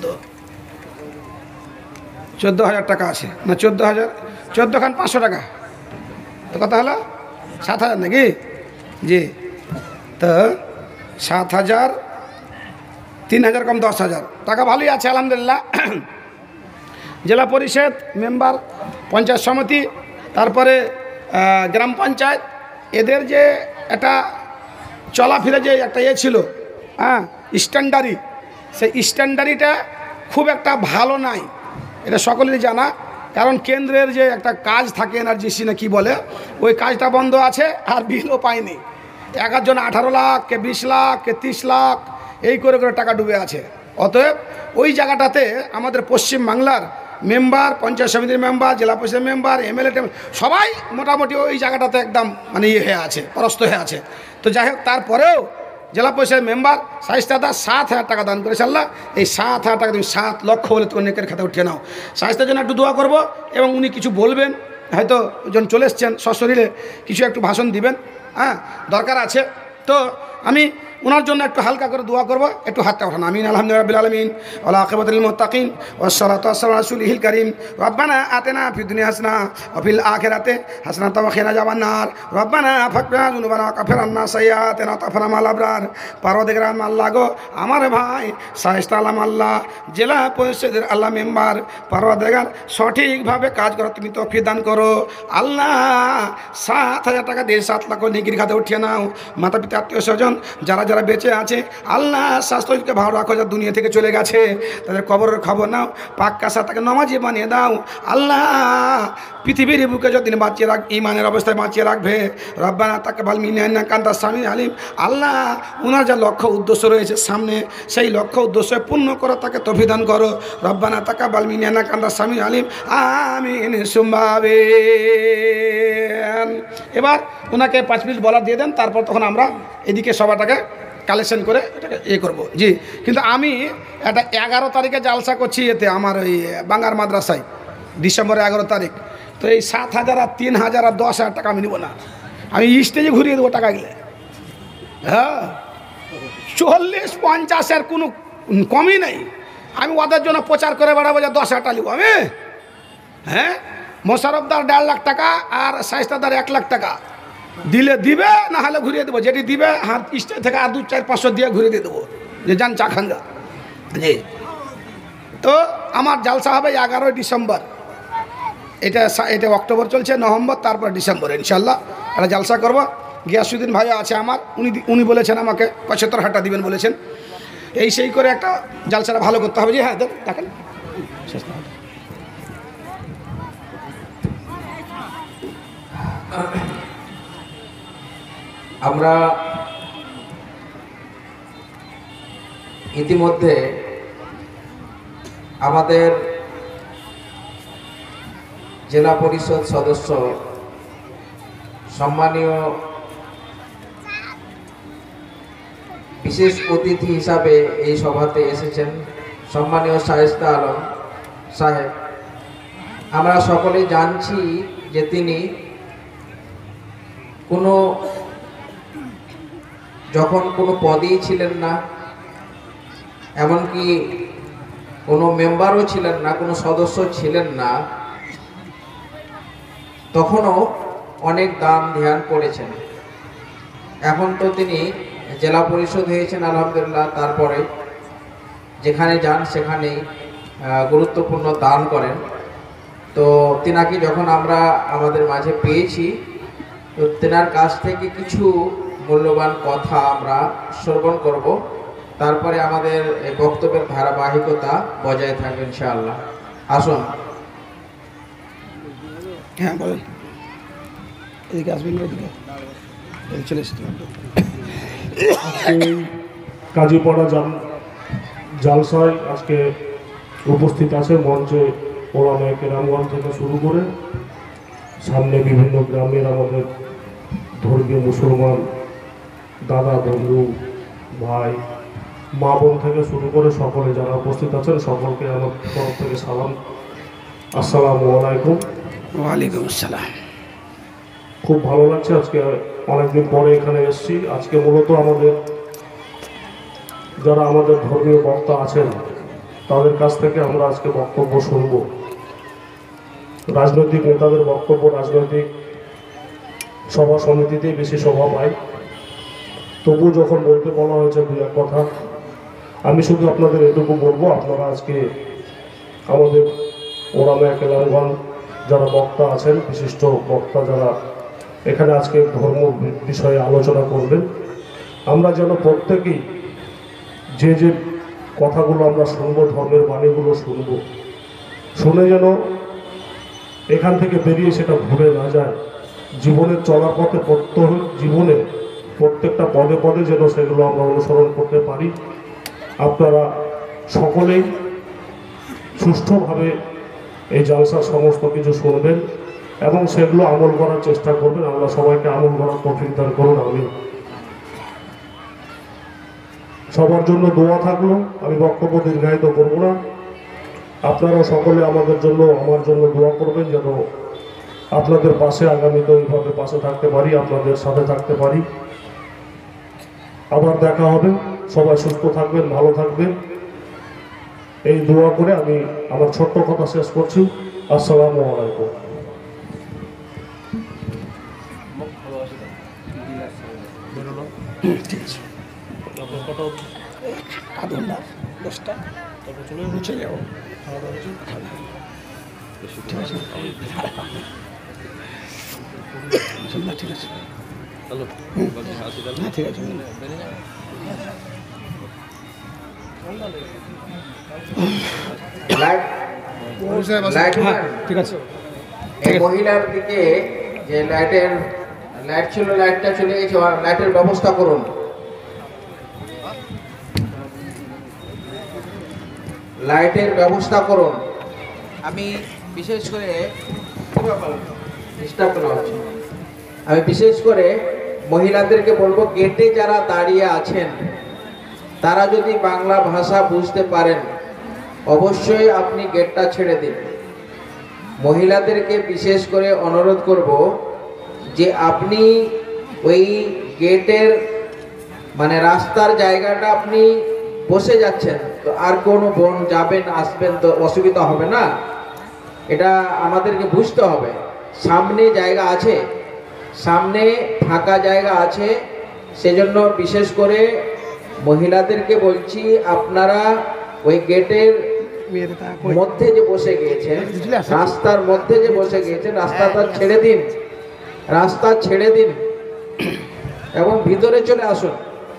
14,000 টাকা আছে না, 14 খান 500 টাকা, তো কত হলো? 7,000 নাকি? জি, তো 7,000, 3,000 কম 10,000 টাকা, ভালোই আছে আলহামদুলিল্লাহ। জেলা পরিষদ মেম্বার, পঞ্চায়েত সমিতি, তারপরে গ্রাম পঞ্চায়েত, এদের যে একটা চলাফেরা যে একটা ছিল, হ্যাঁ, স্ট্যান্ডার্ডি, সেই স্ট্যান্ডার্ডিটা খুব একটা ভালো নাই, এটা সকলেরই জানা। কারণ কেন্দ্রের যে একটা কাজ থাকে এনার্জিসি না কি বলে, ওই কাজটা বন্ধ আছে, আর বিলও পায়নি। 1 জন 18 লাখ, কে 20 লাখ, কে 30 লাখ, এই করে টাকা ডুবে আছে। অতএব ওই জায়গাটাতে আমাদের পশ্চিম বাংলার মেম্বার, পঞ্চায়েত সমিতির মেম্বার, জেলা পরিষদ মেম্বার, এমএলএ সবাই মোটামুটি ওই জায়গাটাতে একদম মানে হয়ে আছে, পরস্ত হয়ে আছে। তো যাই হোক, তারপরেও জেলা পরিষদ মেম্বার শায়েস্তাদা 7,000 টাকা দান করেছে আল্লাহ। এই 7,000 টাকা তুমি 7 লক্ষ বলে তুমি অনেকের খাতে উঠিয়ে নাও। শায়েস্তার জন্য একটু দোয়া করবো, এবং উনি কিছু বলবেন, হয়তো যখন চলে এসছেন সশরীরে কিছু একটু ভাষণ দিবেন, হ্যাঁ, দরকার আছে। তো আমি ওনার জন্য একটু হালকা করে দোয়া করবো, একটু হাতটা ওঠান। আমিন, আলহামদুলিল্লাহ রাব্বিল আলামিন ওয়া আকিবাতুল মুত্তাকিন ওয়াসসালাতু ওয়াসসালামু আলা রাসূলিহিল কারীম। রব্বানা আতিনা ফিদ দুনিয়া হাসানাহ ওয়া ফিল আখিরাতি হাসানাতাও ওয়া কিনা আযাবান্নার। রব্বানা ফাগফির যুনুবানা ওয়া কাফির আন্না সাইয়্যাতিনা ওয়া তাগফির মাল আবরার। পারওয়ারদিগার আল্লাহ গো, আমার ভাই শায়েস্তা আলম আল্লাহ, জেলা পরিষদের আল্লাহ মেম্বার, পারওয়ারদিগার সঠিকভাবে কাজ করো, তুমি তৌফিক দান করো আল্লাহ। 7,000 টাকা দিয়ে 7 লাখ নেকির খাতে উঠিয়ে নাও। মাতা পিতা, আত্মীয় স্বজন যারা যারা বেঁচে আছে আল্লাহ, স্বাস্থ্যকে ভালো রাখো, যা দুনিয়া থেকে চলে গেছে তাদের কবরের খবর নাও, পাক্কা সাথে নামাজি বানিয়ে দাও আল্লাহ। পৃথিবীর বুকে যতদিন বাঁচিয়ে রাখ, ইমানের অবস্থায় বাঁচিয়ে রাখবে। রব্বানা তাকাব্বাল মিন্না ইন্নাকা আনতাস সামিউল আলিম। আল্লাহ, ওনার যা লক্ষ্য উদ্দেশ্য রয়েছে সামনে, সেই লক্ষ্য উদ্দেশ্য পূর্ণ করো, তাকে তৌফিক দান করো। রব্বানা তাকাব্বাল মিন্না ইন্নাকা আনতাস সামিউল আলিম আমিন সুম্মা আমিন। এবার ওনাকে 5 মিনিট বলার দিয়ে দেন, তারপর তখন আমরা এদিকে সবাটাকে কালেকশন করে এটাকে করবো। জি, কিন্তু আমি একটা 11 তারিখে জালসা করছি এতে আমার ওই বাঙ্গার মাদ্রাসায়, ডিসেম্বরের 11 তারিখ। তো এই 7,000 আর 3,000 আর 10,000 টাকা আমি নেবো না, আমি স্টেজে ঘুরিয়ে দেবো টাকা গেলে। হ্যাঁ, 40-50-এর কোনো কমই নেই। আমি ওদের জন্য প্রচার করে বেড়াবো যে 10,000 টাকা নেবো আমি? হ্যাঁ, মোশারফদার 1.5 লাখ টাকা আর শায়েস্তাদার 1 লাখ টাকা দিলে দিবে, না হলে ঘুরিয়ে দেবো। যেটি দিবে হাত স্টেজ থেকে আর 2-4-500 দিয়ে ঘুরিয়ে দিয়ে দেবো যে যান চা খান গা। জি, তো আমার জালসা হবে 11 ডিসেম্বর। এটা অক্টোবর চলছে, নভেম্বর, তারপর ডিসেম্বর ইনশাল্লাহ একটা জালসা করব। গিয়াসুদ্দিন ভাই আছে আমার, উনি বলেছেন আমাকে 75,000 টাকা দিবেন বলেছেন। এই সেই করে একটা জালসাটা ভালো করতে হবে। জি হ্যাঁ, দেখেন আমরা ইতিমধ্যে আমাদের জেলা পরিষদ সদস্য সম্মানীয় বিশেষ অতিথি হিসাবে এই সভাতে এসেছেন সম্মানীয় শায়েস্তা আলম সাহেব। আমরা সকলে জানছি যে তিনি যখন কোনো পদেই ছিলেন না, এমনকি কোনো মেম্বারও ছিলেন না, কোনো সদস্য ছিলেন না, তখনও অনেক দান ধ্যান করেছেন। এখন তো তিনি জেলা পরিষদ হয়েছেন আলহামদুলিল্লাহ, তারপরে যেখানে যান সেখানেই গুরুত্বপূর্ণ দান করেন। তো তিনাকে যখন আমরা আমাদের মাঝে পেয়েছি, তো তেনার কাছ থেকে কিছু মূল্যবান কথা আমরা শ্রবণ করব, তারপরে আমাদের এই বক্তব্যের ধারাবাহিকতা বজায় থাকবে ইনশাআল্লাহ। আসুন। হ্যাঁ বলেন, এদিকে আসবেন, এদিকে চলে এসেছি। কাজীপাড়া জালসায় আজকে উপস্থিত আছে মঞ্চে ওলামায়ে কেরামগঞ্জ থেকে শুরু করে সামনে বিভিন্ন গ্রামের আমাদের ধর্মীয় মুসলমান দাদা, বন্ধু, ভাই, মা, বোন থেকে শুরু করে সকলে যারা উপস্থিত আছেন সকলকে আমার তরফ থেকে সালাম। আসসালামু আলাইকুম। ওয়ালাইকুম আসসালাম। খুব ভালো লাগছে, আজকে অনেকদিন পরে এখানে এসেছি। আজকে মূলত যারা আমাদের ধর্মীয় বক্তা আছেন তাদের কাছ থেকে আমরা আজকে বক্তব্য শুনব। রাজনৈতিক নেতাদের বক্তব্য রাজনৈতিক সভা সমিতিতেই বেশি শোভা পায়, তবু যখন বলতে বলা হয়েছে দু এক কথা, আমি শুধু আপনাদের এটুকু বলবো, আপনারা আজকে আমাদের ওলামায়ে কেরামগঞ্জ যারা বক্তা আছেন, বিশিষ্ট বক্তা যারা এখানে আজকে ধর্ম বিষয়ে আলোচনা করবেন, আমরা যেন প্রত্যেকেই যে কথাগুলো আমরা শুনবো, ধর্মের বাণীগুলো শুনে যেন এখান থেকে বেরিয়ে সেটা ভুলে না যায়। জীবনের চলার পথে জীবনে প্রত্যেকটা পদে পদে যেন সেগুলো আমরা অনুসরণ করতে পারি। আপনারা সকলেই সুষ্ঠুভাবে এই জালসার সমস্ত কিছু শুনবেন এবং সেগুলো আমল করার চেষ্টা করবেন। আমরা সবাইকে আমল করার তৌফিক দান করুন, আমিন। সবার জন্য দোয়া থাকলো, আমি বক্তব্য দীর্ঘায়িত করব না। আপনারা সকলে আমাদের জন্য, আমার জন্য দোয়া করবেন যেন আপনাদের পাশে আগামীতে এইভাবে পাশে থাকতে পারি, আপনাদের সাথে থাকতে পারি। আবার দেখা হবে, সবাই সুস্থ থাকবেন, ভালো থাকবেন, এই দোয়া করে আমি আমার ছোট্ট কথা শেষ করছি। আসসালামু আলাইকুম। ঠিক আছে, আধ ঘন্টা 10টা তারপর চলে যাবো। ঠিক আছে, ঠিক আছে, ঠিক আছে। ঠিক আছে। এই মহিলার দিকে যে লাইট ছিল, লাইটটা চলে গেছে, লাইটের ব্যবস্থা করুন। লাইটের ব্যবস্থা করুন। আমি বিশেষ করে মহিলাদেরকে বলবো, গেটে যারা দাঁড়িয়ে আছেন তারা যদি বাংলা ভাষা বুঝতে পারেন অবশ্যই আপনি গেটটা ছেড়ে দিন। মহিলাদেরকে বিশেষ করে অনুরোধ করব যে আপনি ওই গেটের মানে রাস্তার জায়গাটা আপনি বসে যাচ্ছেন, তো আর কোনো বোন যাবেন আসবেন তো অসুবিধা হবে না, এটা আমাদেরকে বুঝতে হবে। সামনে জায়গা আছে, সামনে ফাঁকা জায়গা আছে, সেজন্য বিশেষ করে মহিলাদেরকে বলছি আপনারা ওই গেটের মধ্যে যে বসে গিয়েছেন, রাস্তার মধ্যে যে বসে গিয়েছেন, রাস্তাটা ছেড়ে দিন, রাস্তা ছেড়ে দিন এবং ভিতরে চলে আসুন।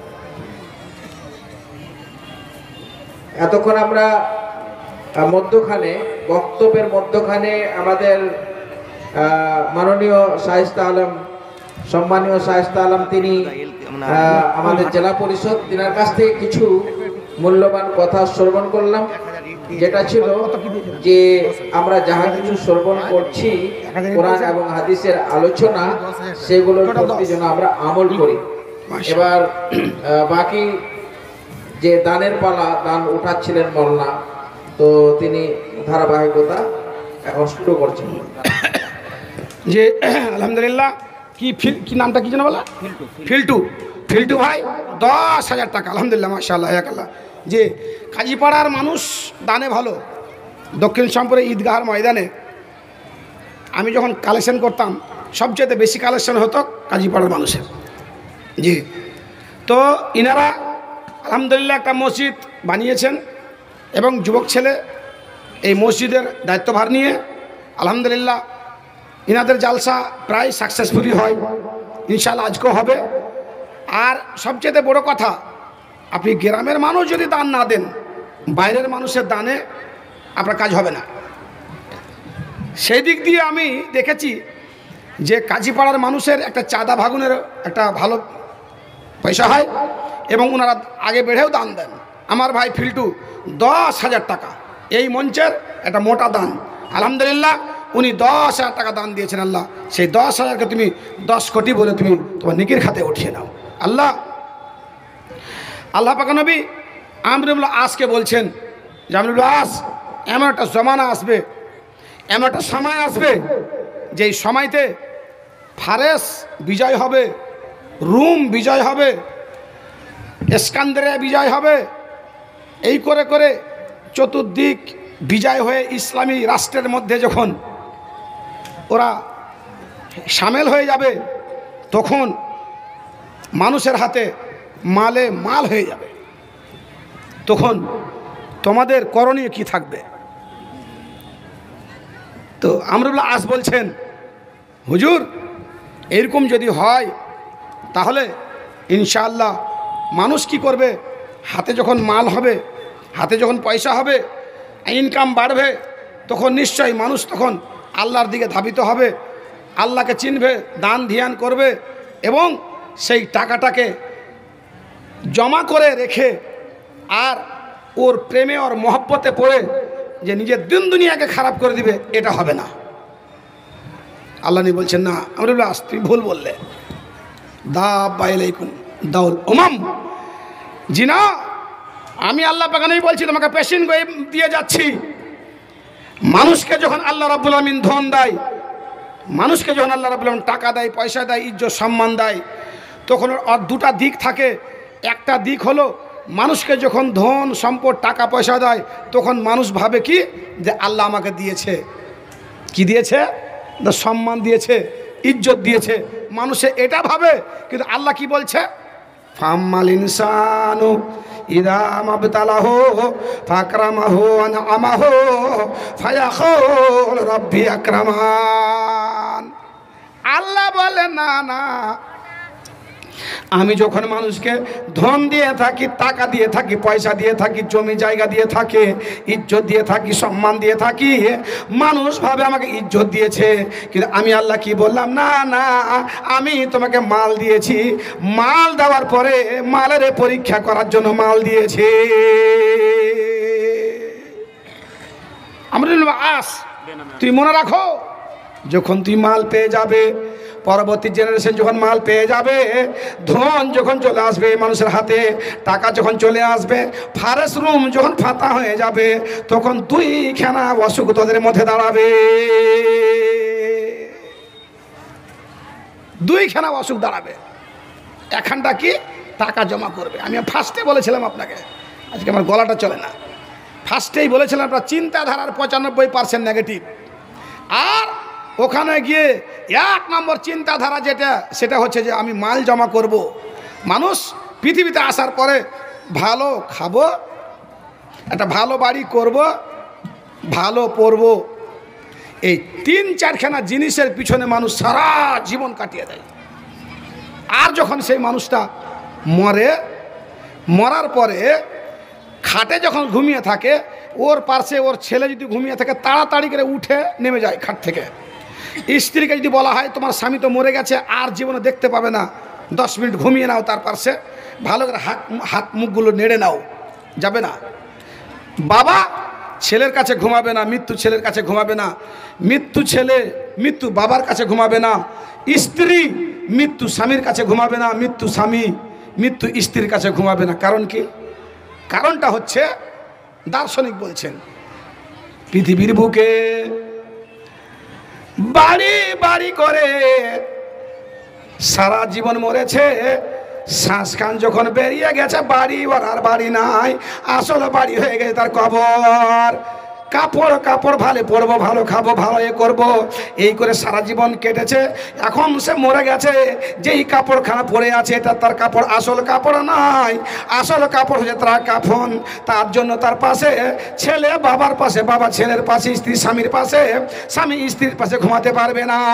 এতক্ষণ আমরা মধ্যখানে বক্তব্যের মধ্যখানে আমাদের মাননীয় শায়েস্তা আলম, সম্মানীয় শায়েস্তা আলম, তিনি আমাদের জেলা পরিষদ, তিনার কাছ থেকে কিছু মূল্যবান কথা শ্রবণ করলাম, যেটা ছিল যে আমরা যাহা কিছু শ্রবণ করছি কোরআন এবং হাদিসের আলোচনা, সেগুলোর প্রতি যেন আমরা আমল করি। এবার বাকি যে দানের পালা, দান উঠাচ্ছিলেন মলনা, তো তিনি ধারাবাহিকতা এখন শুরু করছেন। যে আলহামদুলিল্লাহ কি নামটা কি যেন বলা, ফিল্টু ভাই 10,000 টাকা, আলহামদুলিল্লাহ মাশাআল্লাহ আল্লাহ। যে কাজীপাড়ার মানুষ দানে ভালো। দক্ষিণ শ্যামপুরে ঈদগাহর ময়দানে আমি যখন কালেকশন করতাম, সবচেয়ে বেশি কালেকশন হতো কাজীপাড়ার মানুষের। জি, তো ইনারা আলহামদুলিল্লাহ একটা মসজিদ বানিয়েছেন এবং যুবক ছেলে এই মসজিদের দায়িত্বভার নিয়ে আলহামদুলিল্লাহ ইনাদের জালসা প্রায় সাকসেসফুলি হয়, ইনশাআল্লাহ আজকেও হবে। আর সবচেয়ে বড় কথা, আপনি গ্রামের মানুষ যদি দান না দেন, বাইরের মানুষের দানে আপনার কাজ হবে না। সেই দিক দিয়ে আমি দেখেছি যে কাজীপাড়ার মানুষের একটা চাঁদা ভাগুনের একটা ভালো পয়সা হয় এবং ওনারা আগে বেড়েও দান দেন। আমার ভাই ফিল্টু 10,000 টাকা, এই মঞ্চের একটা মোটা দান, আলহামদুলিল্লাহ উনি 10,000 টাকা দান দিয়েছেন। আল্লাহ সেই 10,000কে তুমি 10 কোটি বলে তুমি তোমার নেকির খাতে উঠিয়ে নাও। আল্লাহ পাক নবী আমর ইবনে আসকে বলছেন যে আমর ইবনে আস, এমন একটা জমানা আসবে, এমন একটা সময় আসবে, যেই সময়তে ফারেস বিজয় হবে, রুম বিজয় হবে, ইস্কান্দারিয়া বিজয় হবে, এই করে করে চতুর্দিক বিজয় হয়ে ইসলামী রাষ্ট্রের মধ্যে যখন ওরা সামিল হয়ে যাবে, তখন মানুষের হাতে মালে মাল হয়ে যাবে। তখন তোমাদের করণীয় কি থাকবে? তো আমর ইবনে আস বলছেন, হুজুর এরকম যদি হয় তাহলে ইনশাআল্লাহ মানুষ কি করবে? হাতে যখন মাল হবে, হাতে যখন পয়সা হবে, ইনকাম বাড়বে, তখন নিশ্চয়ই মানুষ তখন আল্লাহর দিকে ধাবিত হবে, আল্লাহকে চিনবে, দান ধ্যান করবে এবং সেই টাকাটাকে জমা করে রেখে আর ওর প্রেমে ওর মহব্বতে পড়ে যে নিজের দিন দুনিয়াকে খারাপ করে দিবে, এটা হবে না। আল্লাহ নি বলছেন না, আমরা বলে আস তুমি ভুল বললে, দাউল উমাম, জি না, আমি আল্লাহ পাক নবী বলছি তোমাকে পেশেন্ট দিয়ে যাচ্ছি। মানুষকে যখন আল্লাহ রাব্বুল আমিন ধন দেয়, মানুষকে যখন আল্লাহ রাব্বুল আমিন টাকা দেয়, পয়সা দেয়, ইজ্জত সম্মান দেয়, তখন ওর দুটা দিক থাকে। একটা দিক হলো মানুষকে যখন ধন সম্পদ টাকা পয়সা দেয়, তখন মানুষ ভাবে কি যে আল্লাহ আমাকে দিয়েছে, কি দিয়েছে? সম্মান দিয়েছে, ইজ্জত দিয়েছে, মানুষে এটা ভাবে। কিন্তু আল্লাহ কি বলছে? ফাম্মাল ইনসানু ইযা মাবতালাহু ফাকরামাহু ওয়া না'আমাহু ফায়াকুল রাব্বি আকরামান। আল্লাহ বলে না না, আমি যখন মানুষকে ধন দিয়ে থাকি, টাকা দিয়ে থাকি, পয়সা দিয়ে থাকি, জমি জায়গা দিয়ে থাকি, ইজ্জত দিয়ে থাকি, সম্মান দিয়ে থাকি, মানুষ ভাবে আমাকে ইজ্জত দিয়েছে। কিন্তু আমি আল্লাহ কি বললাম? না না, আমি তোমাকে মাল দিয়েছি, মাল দেওয়ার পরে মালের পরীক্ষা করার জন্য মাল দিয়েছি। আমরা আস তুই মনে রাখো, যখন তুই মাল পেয়ে যাবে, পরবর্তী জেনারেশন যখন মাল পেয়ে যাবে, ধন যখন চলে আসবে মানুষের হাতে, টাকা যখন চলে আসবে, ফারেস রুম যখন ফাতা হয়ে যাবে, তখন দুইখানা অসুখ তোদের মধ্যে দাঁড়াবে। দুইখানা অসুখ দাঁড়াবে। এখানটা কি? টাকা জমা করবে। আমি ফার্স্টে বলেছিলাম আপনাকে, আজকে আমার গলাটা চলে না, ফার্স্টেই বলেছিলাম আপনার চিন্তাধারার 95% নেগেটিভ। আর ওখানে গিয়ে 1 নম্বর চিন্তাধারা যেটা, সেটা হচ্ছে যে আমি মাল জমা করব। মানুষ পৃথিবীতে আসার পরে ভালো খাবো, একটা ভালো বাড়ি করব, ভালো পরব, এই 3-4খানা জিনিসের পিছনে মানুষ সারা জীবন কাটিয়ে দেয়। আর যখন সেই মানুষটা মরে, মরার পরে খাটে যখন ঘুমিয়ে থাকে, ওর পাশে ওর ছেলে যদি ঘুমিয়ে থাকে, তাড়াতাড়ি করে উঠে নেমে যায় খাট থেকে। স্ত্রীকে যদি বলা হয় তোমার স্বামী তো মরে গেছে, আর জীবনে দেখতে পাবে না, 10 মিনিট ঘুমিয়ে নাও তার পাশে, ভালো করে হাত মুখগুলো নেড়ে নাও, যাবে না। বাবা ছেলের কাছে ঘুমাবে না, মৃত্যু ছেলের কাছে ঘুমাবে না, মৃত্যু ছেলে মৃত্যু বাবার কাছে ঘুমাবে না, স্ত্রী মৃত্যু স্বামীর কাছে ঘুমাবে না, মৃত্যু স্বামী মৃত্যু স্ত্রীর কাছে ঘুমাবে না। কারণ কি? কারণটা হচ্ছে দার্শনিক বলছেন, পৃথিবীর বুকে বাড়ি বাড়ি করে সারা জীবন মরেছে, শ্বাস খান যখন বেরিয়ে গেছে, বাড়ি ওর আর বাড়ি নাই, আসল বাড়ি হয়ে গেছে তার কবর। কাপড় কাপড় ভালো পরবো, ভালো খাবো, ভালো এ করবো, এই করে সারা জীবন কেটেছে। এখন সে মরে গেছে, যেই কাপড়খানা পরে আছে এটা তার কাপড়, আসল কাপড় নাই, আসল কাপড় হচ্ছে তার কাফন। তার জন্য তার পাশে ছেলে বাবার পাশে, বাবা ছেলের পাশে, স্ত্রী স্বামীর পাশে, স্বামী স্ত্রীর পাশে ঘুমাতে পারবে না।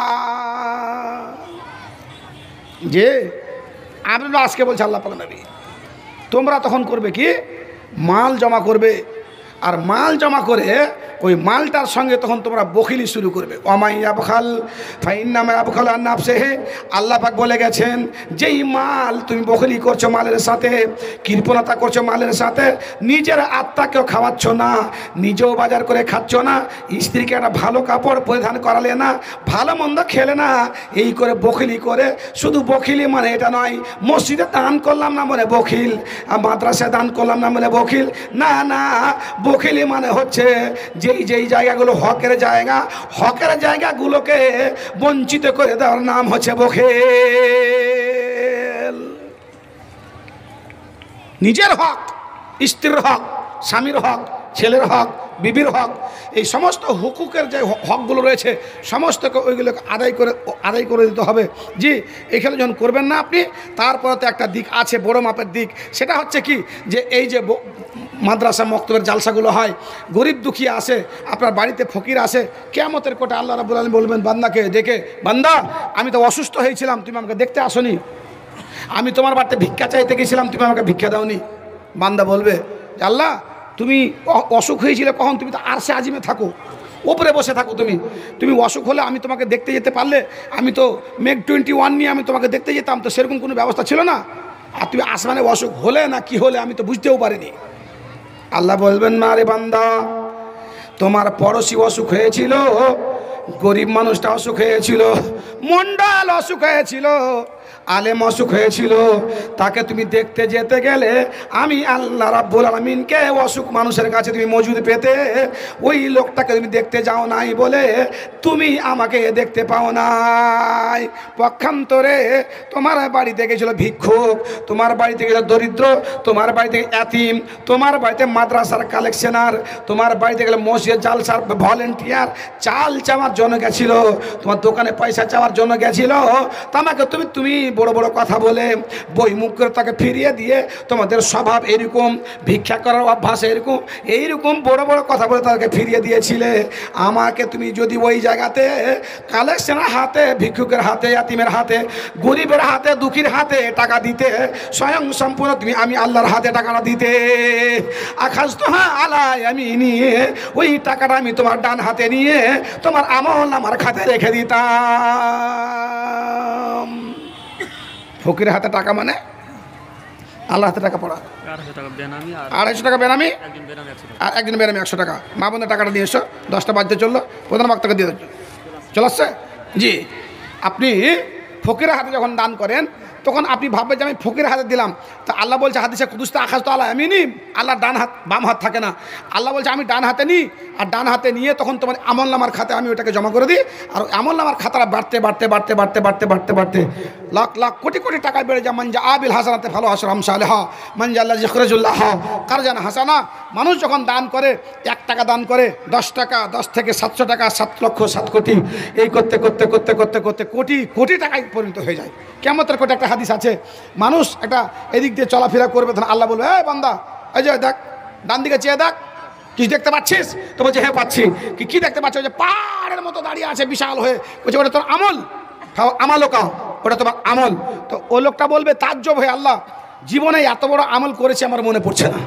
যে আমি আজকে বলছি আল্লাহ পাক নবী, তোমরা তখন করবে কি? মাল জমা করবে। আর মাল জমা করে ওই মালটার সঙ্গে তখন তোমরা বখিলি শুরু করবে। অমাইয়া বখাল ফাইন্নামা বখাল আন নাফসিহি, আল্লাহ পাক বলে গেছেন, যেই মাল তুমি বখিলি করছো মালের সাথে, কৃপণতা করছো মালের সাথে, নিজের আত্মাকেও খাওয়াচ্ছ না, নিজেও বাজার করে খাচ্ছ না, স্ত্রীকে একটা ভালো কাপড় পরিধান করালে না, ভালো মন্দ খেলে না, এই করে বখিলি করে। শুধু বখিলি মানে এটা নয়, মসজিদে দান করলাম না মানে বখিল, মাদ্রাসায় দান করলাম না মানে বখিল, না না, বখিলি মানে হচ্ছে যেই জায়গাগুলো হকের জায়গা, হকের জায়গাগুলোকে বঞ্চিত করে দেওয়ার নাম হচ্ছে বখিল। নিজের হক, স্ত্রীর হক, স্বামীর হক, ছেলের হক, বিবির হক, এই সমস্ত হুকুকের যে হকগুলো রয়েছে সমস্তকে ওইগুলোকে আদায় করে দিতে হবে। জি, এখানে যখন করবেন না আপনি, তারপরে তো একটা দিক আছে, বড় মাপের দিক, সেটা হচ্ছে কি, যে এই যে মাদ্রাসা মক্তবের জালসাগুলো হয়, গরিব দুঃখী আসে, আপনার বাড়িতে ফকির আসে, কিয়ামতের কোটে আল্লাহ রাব্বুল আলামিন বলবেন বান্দাকে ডেকে, বান্দা আমি তো অসুস্থ হয়েছিলাম, তুমি আমাকে দেখতে আসনি, আমি তোমার বাড়িতে ভিক্ষা চাইতে গেছিলাম, তুমি আমাকে ভিক্ষা দাওনি। বান্দা বলবে, আল্লাহ তুমি অসুখ হয়েছিল কখন? তুমি তো আরশে আজিমে থাকো, ওপরে বসে থাকো, তুমি অসুখ হলে আমি তোমাকে দেখতে যেতে পারলে, আমি তো মেঘ 21 নিয়ে আমি তোমাকে দেখতে যেতাম, তো সেরকম কোনো ব্যবস্থা ছিল না, আর তুমি আসমানে অসুখ হলে না কি হলে আমি তো বুঝতেও পারিনি। আল্লাহ বলবেন, না রে বান্দা, তোমার পড়োশি অসুখ হয়েছিল, গরিব মানুষটা অসুখ হয়েছিল, মন্ডল অসুখ হয়েছিল, আলেম অসুখ হয়েছিল, তাকে তুমি দেখতে যেতে গেলে আমি আল্লাহ রাব্বুল আলামিনকে অসুখ মানুষের কাছে তুমি মজুদ পেতে, ওই লোকটাকে তুমি দেখতে যাও নাই বলে তুমি আমাকে দেখতে পাও নাই। পক্ষান্তরে তোমার বাড়িতে গেছিল ভিক্ষুক, তোমার বাড়িতে গেছিল দরিদ্র, তোমার বাড়িতে এতিম, তোমার বাড়িতে মাদ্রাসার কালেকশনার, তোমার বাড়িতে গেলে মসজিদ জালসার ভলেন্টিয়ার, চাল চাওয়ার জন্য গেছিল, তোমার দোকানে পয়সা চাওয়ার জন্য গেছিল, তোমাকে তুমি বড় বড় কথা বলে বই মুখ করে তাকে ফিরিয়ে দিয়ে, তোমাদের স্বভাব এরকম, ভিক্ষা করার অভ্যাস এরকম, এইরকম বড় বড় কথা বলে তাকে ফিরিয়ে দিয়েছিলে। আমাকে তুমি যদি ওই জায়গাতে কালেকশনের হাতে, ভিক্ষুকের হাতে, এতিমের হাতে, গরিবের হাতে, দুঃখীর হাতে টাকা দিতে, স্বয়ং সম্পূর্ণ তুমি আমি আল্লাহর হাতে টাকাটা দিতে, আকাশ তো হ্যাঁ আলাই আমি নিয়ে ওই টাকাটা আমি তোমার ডান হাতে নিয়ে তোমার আমল আমার খাতে রেখে দিতাম। ফকিরের হাতে টাকা মানে আল্লাহ হাতে টাকা পড়া, 250 টাকা বেনামি, আর একজন বেনামি 100 টাকা। মা বোনের টাকাটা দিয়ে এসো, 10টা বাজতে চললো, প্রধান বক্তাকে দিয়ে চলে আসছে। জি, আপনি ফকিরের হাতে যখন দান করেন তখন আপনি ভাববেন যে আমি ফকিরের হাতে দিলাম। তা আল্লাহ বলছে হাদিসে কুদুসতে আকাশ তো আল্লাহ আমি নিই, আল্লাহ ডান হাত বাম হাত থাকে না। আল্লাহ বলছে আমি ডান হাতে নিই, আর ডান হাতে নিয়ে তখন তোমার আমলনামার খাতে আমি ওটাকে জমা করে দিই, আর আমলনামার খাতাটা বাড়তে বাড়তে বাড়তে বাড়তে বাড়তে বাড়তে বাড়তে লাখ লাখ কোটি কোটি টাকা বেড়ে যায়। মানজা আবিল হাসানাতে ভালো হাসরাম সালেহা মানজা আল্লাহ জিখরাজুল্লাহ কারজান হাসানা। মানুষ যখন দান করে 1 টাকা দান করে 10 টাকা, 10 থেকে 700 টাকা, 7 লক্ষ 7 কোটি, এই করতে করতে করতে করতে করতে কোটি কোটি টাকায় পরিণত হয়ে যায়। কিয়ামতের কোটি একটা হাদিস আছে, মানুষ একটা এদিক দিয়ে চলাফেরা করবে, তখন আল্লাহ বলবে এই বান্দা এই যে দেখ ডান দিকে চেয়ে দেখ, কিছু দেখতে পাচ্ছিস? তো বলছে হ্যাঁ পাচ্ছি। কি দেখতে পাচ্ছ? যে পাহাড়ের মতো দাঁড়িয়ে আছে বিশাল হয়ে, বলছে ওটা তোর আমল, আমালও কাও, ওটা তোমার আমল। তো ওই লোকটা বলবে তাজ্জব হয়ে, আল্লাহ জীবনে এত বড় আমল করেছে আমার মনে পড়ছে না,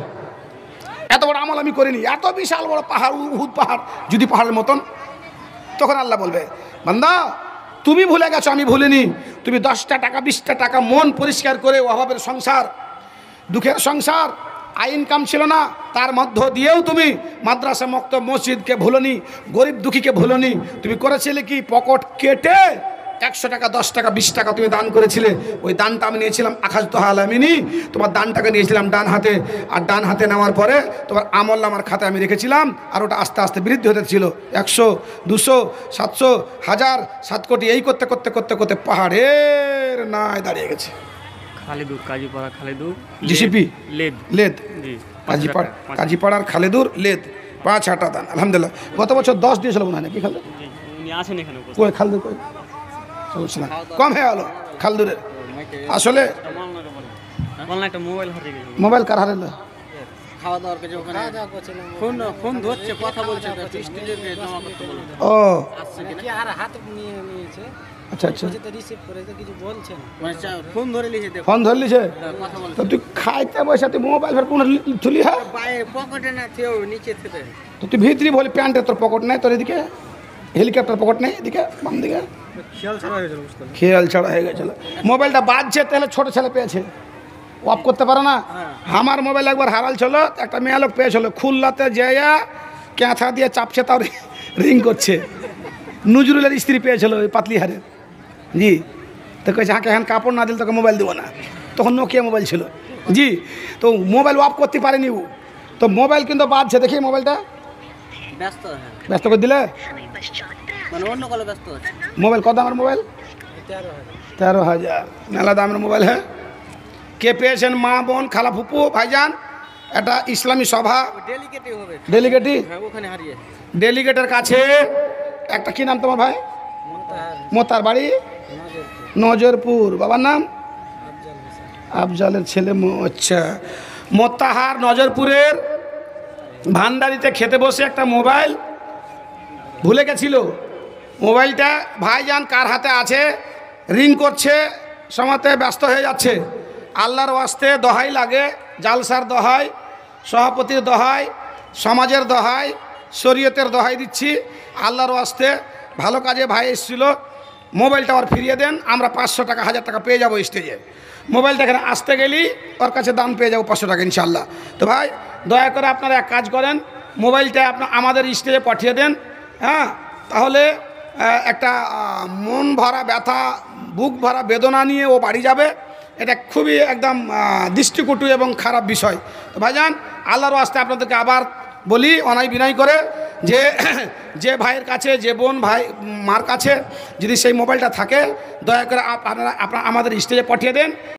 এত বড় আমল আমি করিনি, এত বিশাল বড় পাহাড়, উহুদ পাহাড় যদি পাহাড়ের মতন। তখন আল্লাহ বলবে বান্দা তুমি ভুলে গেছো, আমি ভুলিনি। তুমি 10টা টাকা 20টা টাকা মন পরিষ্কার করে অভাবের সংসার, দুঃখের সংসার, ইনকাম ছিল না, তার মধ্য দিয়েও তুমি মাদ্রাসা মক্তব মসজিদকে ভুলনি, গরিব দুঃখীকে ভুলনি। তুমি করেছিলে কি? পকেট কেটে 100 টাকা 10 টাকা 20 টাকা তুমি দান করেছিলে। ওই দানটা আমি নিয়েছিলাম আকাশ তো আলামিনী, তোমার দানটাকে নিয়েছিলাম ডান হাতে, আর ডান হাতে নেওয়ার পরে তোমার আমলনামার খাতে আমি রেখেছিলাম, আর ওটা আস্তে আস্তে বৃদ্ধি হতে ছিল 100 200 700 1000 7 কোটি, এই করতে করতে করতে করতে পাহাড়ের নাই দাঁড়িয়ে গেছে। খালেদুর কাজীপাড়া খালেদুর জিসিপি লেদ লেদ জি কাজীপাড়ার খালেদুর লেদ 5 আটা দান আলহামদুলিল্লাহ। গত বছর 10 দিয়েছিল মনে হয় নাকি খালেদ? জি, উনি আছেন এখানে উপস্থিত। কই খালদুর কই? সমস্যা না, কম হয়ে গেল খালদুরের। আসলে বললাম একটা মোবাইল হারিয়ে গেছে। মোবাইল কার হারালো? খাওয়া দাওয়ার কাছে ওখানে ফোন ধরছে, কথা বলছে, স্টুডিওতে জমা করতে বললো। ও আসছে কি আর হাতে নিয়েছে, আচ্ছা আচ্ছা, তো রিসিভ করে তো কিছু বলছে না, মানে ফোন ধরে লিখে দেখো, ফোন ধরলিছে? কথা বলছে। তো তুই খাইতে বসে তুই মোবাইল ফের পুনঃ তুলি? হ্যাঁ, বাইরে পকেটে না থেও নিচে থেকে তো তুই ভিতরি বলি প্যান্টে তোর পকেট নেই, তোর এদিকে হেলিকপ্টার পকেট নেই, এদিকে বাম দিকে খেয়াল ছাড়া হয়ে গেছিল। মোবাইলটা বাজছে, তাহলে ছোট ছেলে পেয়েছে, অফ করতে পারে না। আমার মোবাইল একবার হারাল ছিল, একটা মেয়ে লোক পেয়েছিল, খুলনাতে যেয়া ক্যাঁথা দিয়ে চাপছে, তাও রিং করছে। নজরুলের স্ত্রী পেয়েছিল ওই পাতলিহারে, জি। তো কেছে হাঁকে হ্যাঁ কাপড় না দিলে তোকে মোবাইল দেবো না। তখন নোকিয়া মোবাইল ছিল, জি। তো মোবাইল অফ করতে পারেনি ও, তো মোবাইল কিন্তু বাজছে, দেখি মোবাইলটা ব্যস্ত, হ্যাঁ ব্যস্ত করে দিলে, মানে অন্য কলে ব্যস্ত আছে। মোবাইল কত দামের মোবাইল? 13,000 মেলা দামের মোবাইল। হ্যাঁ, কে পেয়েছেন? মা বোন খালা ফুপু ভাইজান, একটা ইসলামী সভা ডেলিগেটই হবে, ডেলিগেটি, হ্যাঁ ওখানে হারিয়ে ডেলিগেটের কাছে একটা, কি নাম তোমার ভাই? মোতার বাড়ি নজরপুর, বাবার নাম আফজালের ছেলে। আচ্ছা, মোত্তাহার নজরপুরের ভান্ডারিতে খেতে বসে একটা মোবাইল ভুলে গেছিল। মোবাইলটা ভাইজান কার হাতে আছে, রিং করছে, সময়তে ব্যস্ত হয়ে যাচ্ছে। আল্লাহর ওয়াস্তে দহাই লাগে, জালসার দহাই, সভাপতির দহাই, সমাজের দহাই, শরীয়তের দহাই দিচ্ছি। আল্লাহর ওয়াস্তে ভালো কাজে ভাই এসেছিল, মোবাইলটা আবার ফিরিয়ে দেন, আমরা 500 টাকা 1000 টাকা পেয়ে যাবো স্টেজে। মোবাইলটা এখানে আসতে গেলেই ওর কাছে দান পেয়ে যাবো 500 টাকা ইনশাল্লাহ। তো ভাই দয়া করে আপনারা এক কাজ করেন, মোবাইলটা আপনার আমাদের স্টেজে পাঠিয়ে দেন। হ্যাঁ, তাহলে একটা মন ভরা ব্যথা, বুক ভরা বেদনা নিয়ে ও বাড়ি যাবে। এটা খুবই একদম দৃষ্টিকটু এবং খারাপ বিষয়। তো ভাইজান আল্লাহর ওয়াস্তে আপনাদেরকে আবার বলি অনাই বিনয় করে, যে যে ভাইয়ের কাছে, যে বোন ভাই মার কাছে যদি সেই মোবাইলটা থাকে, দয়া করে আপনারা আমাদের স্টেজে পাঠিয়ে দেন।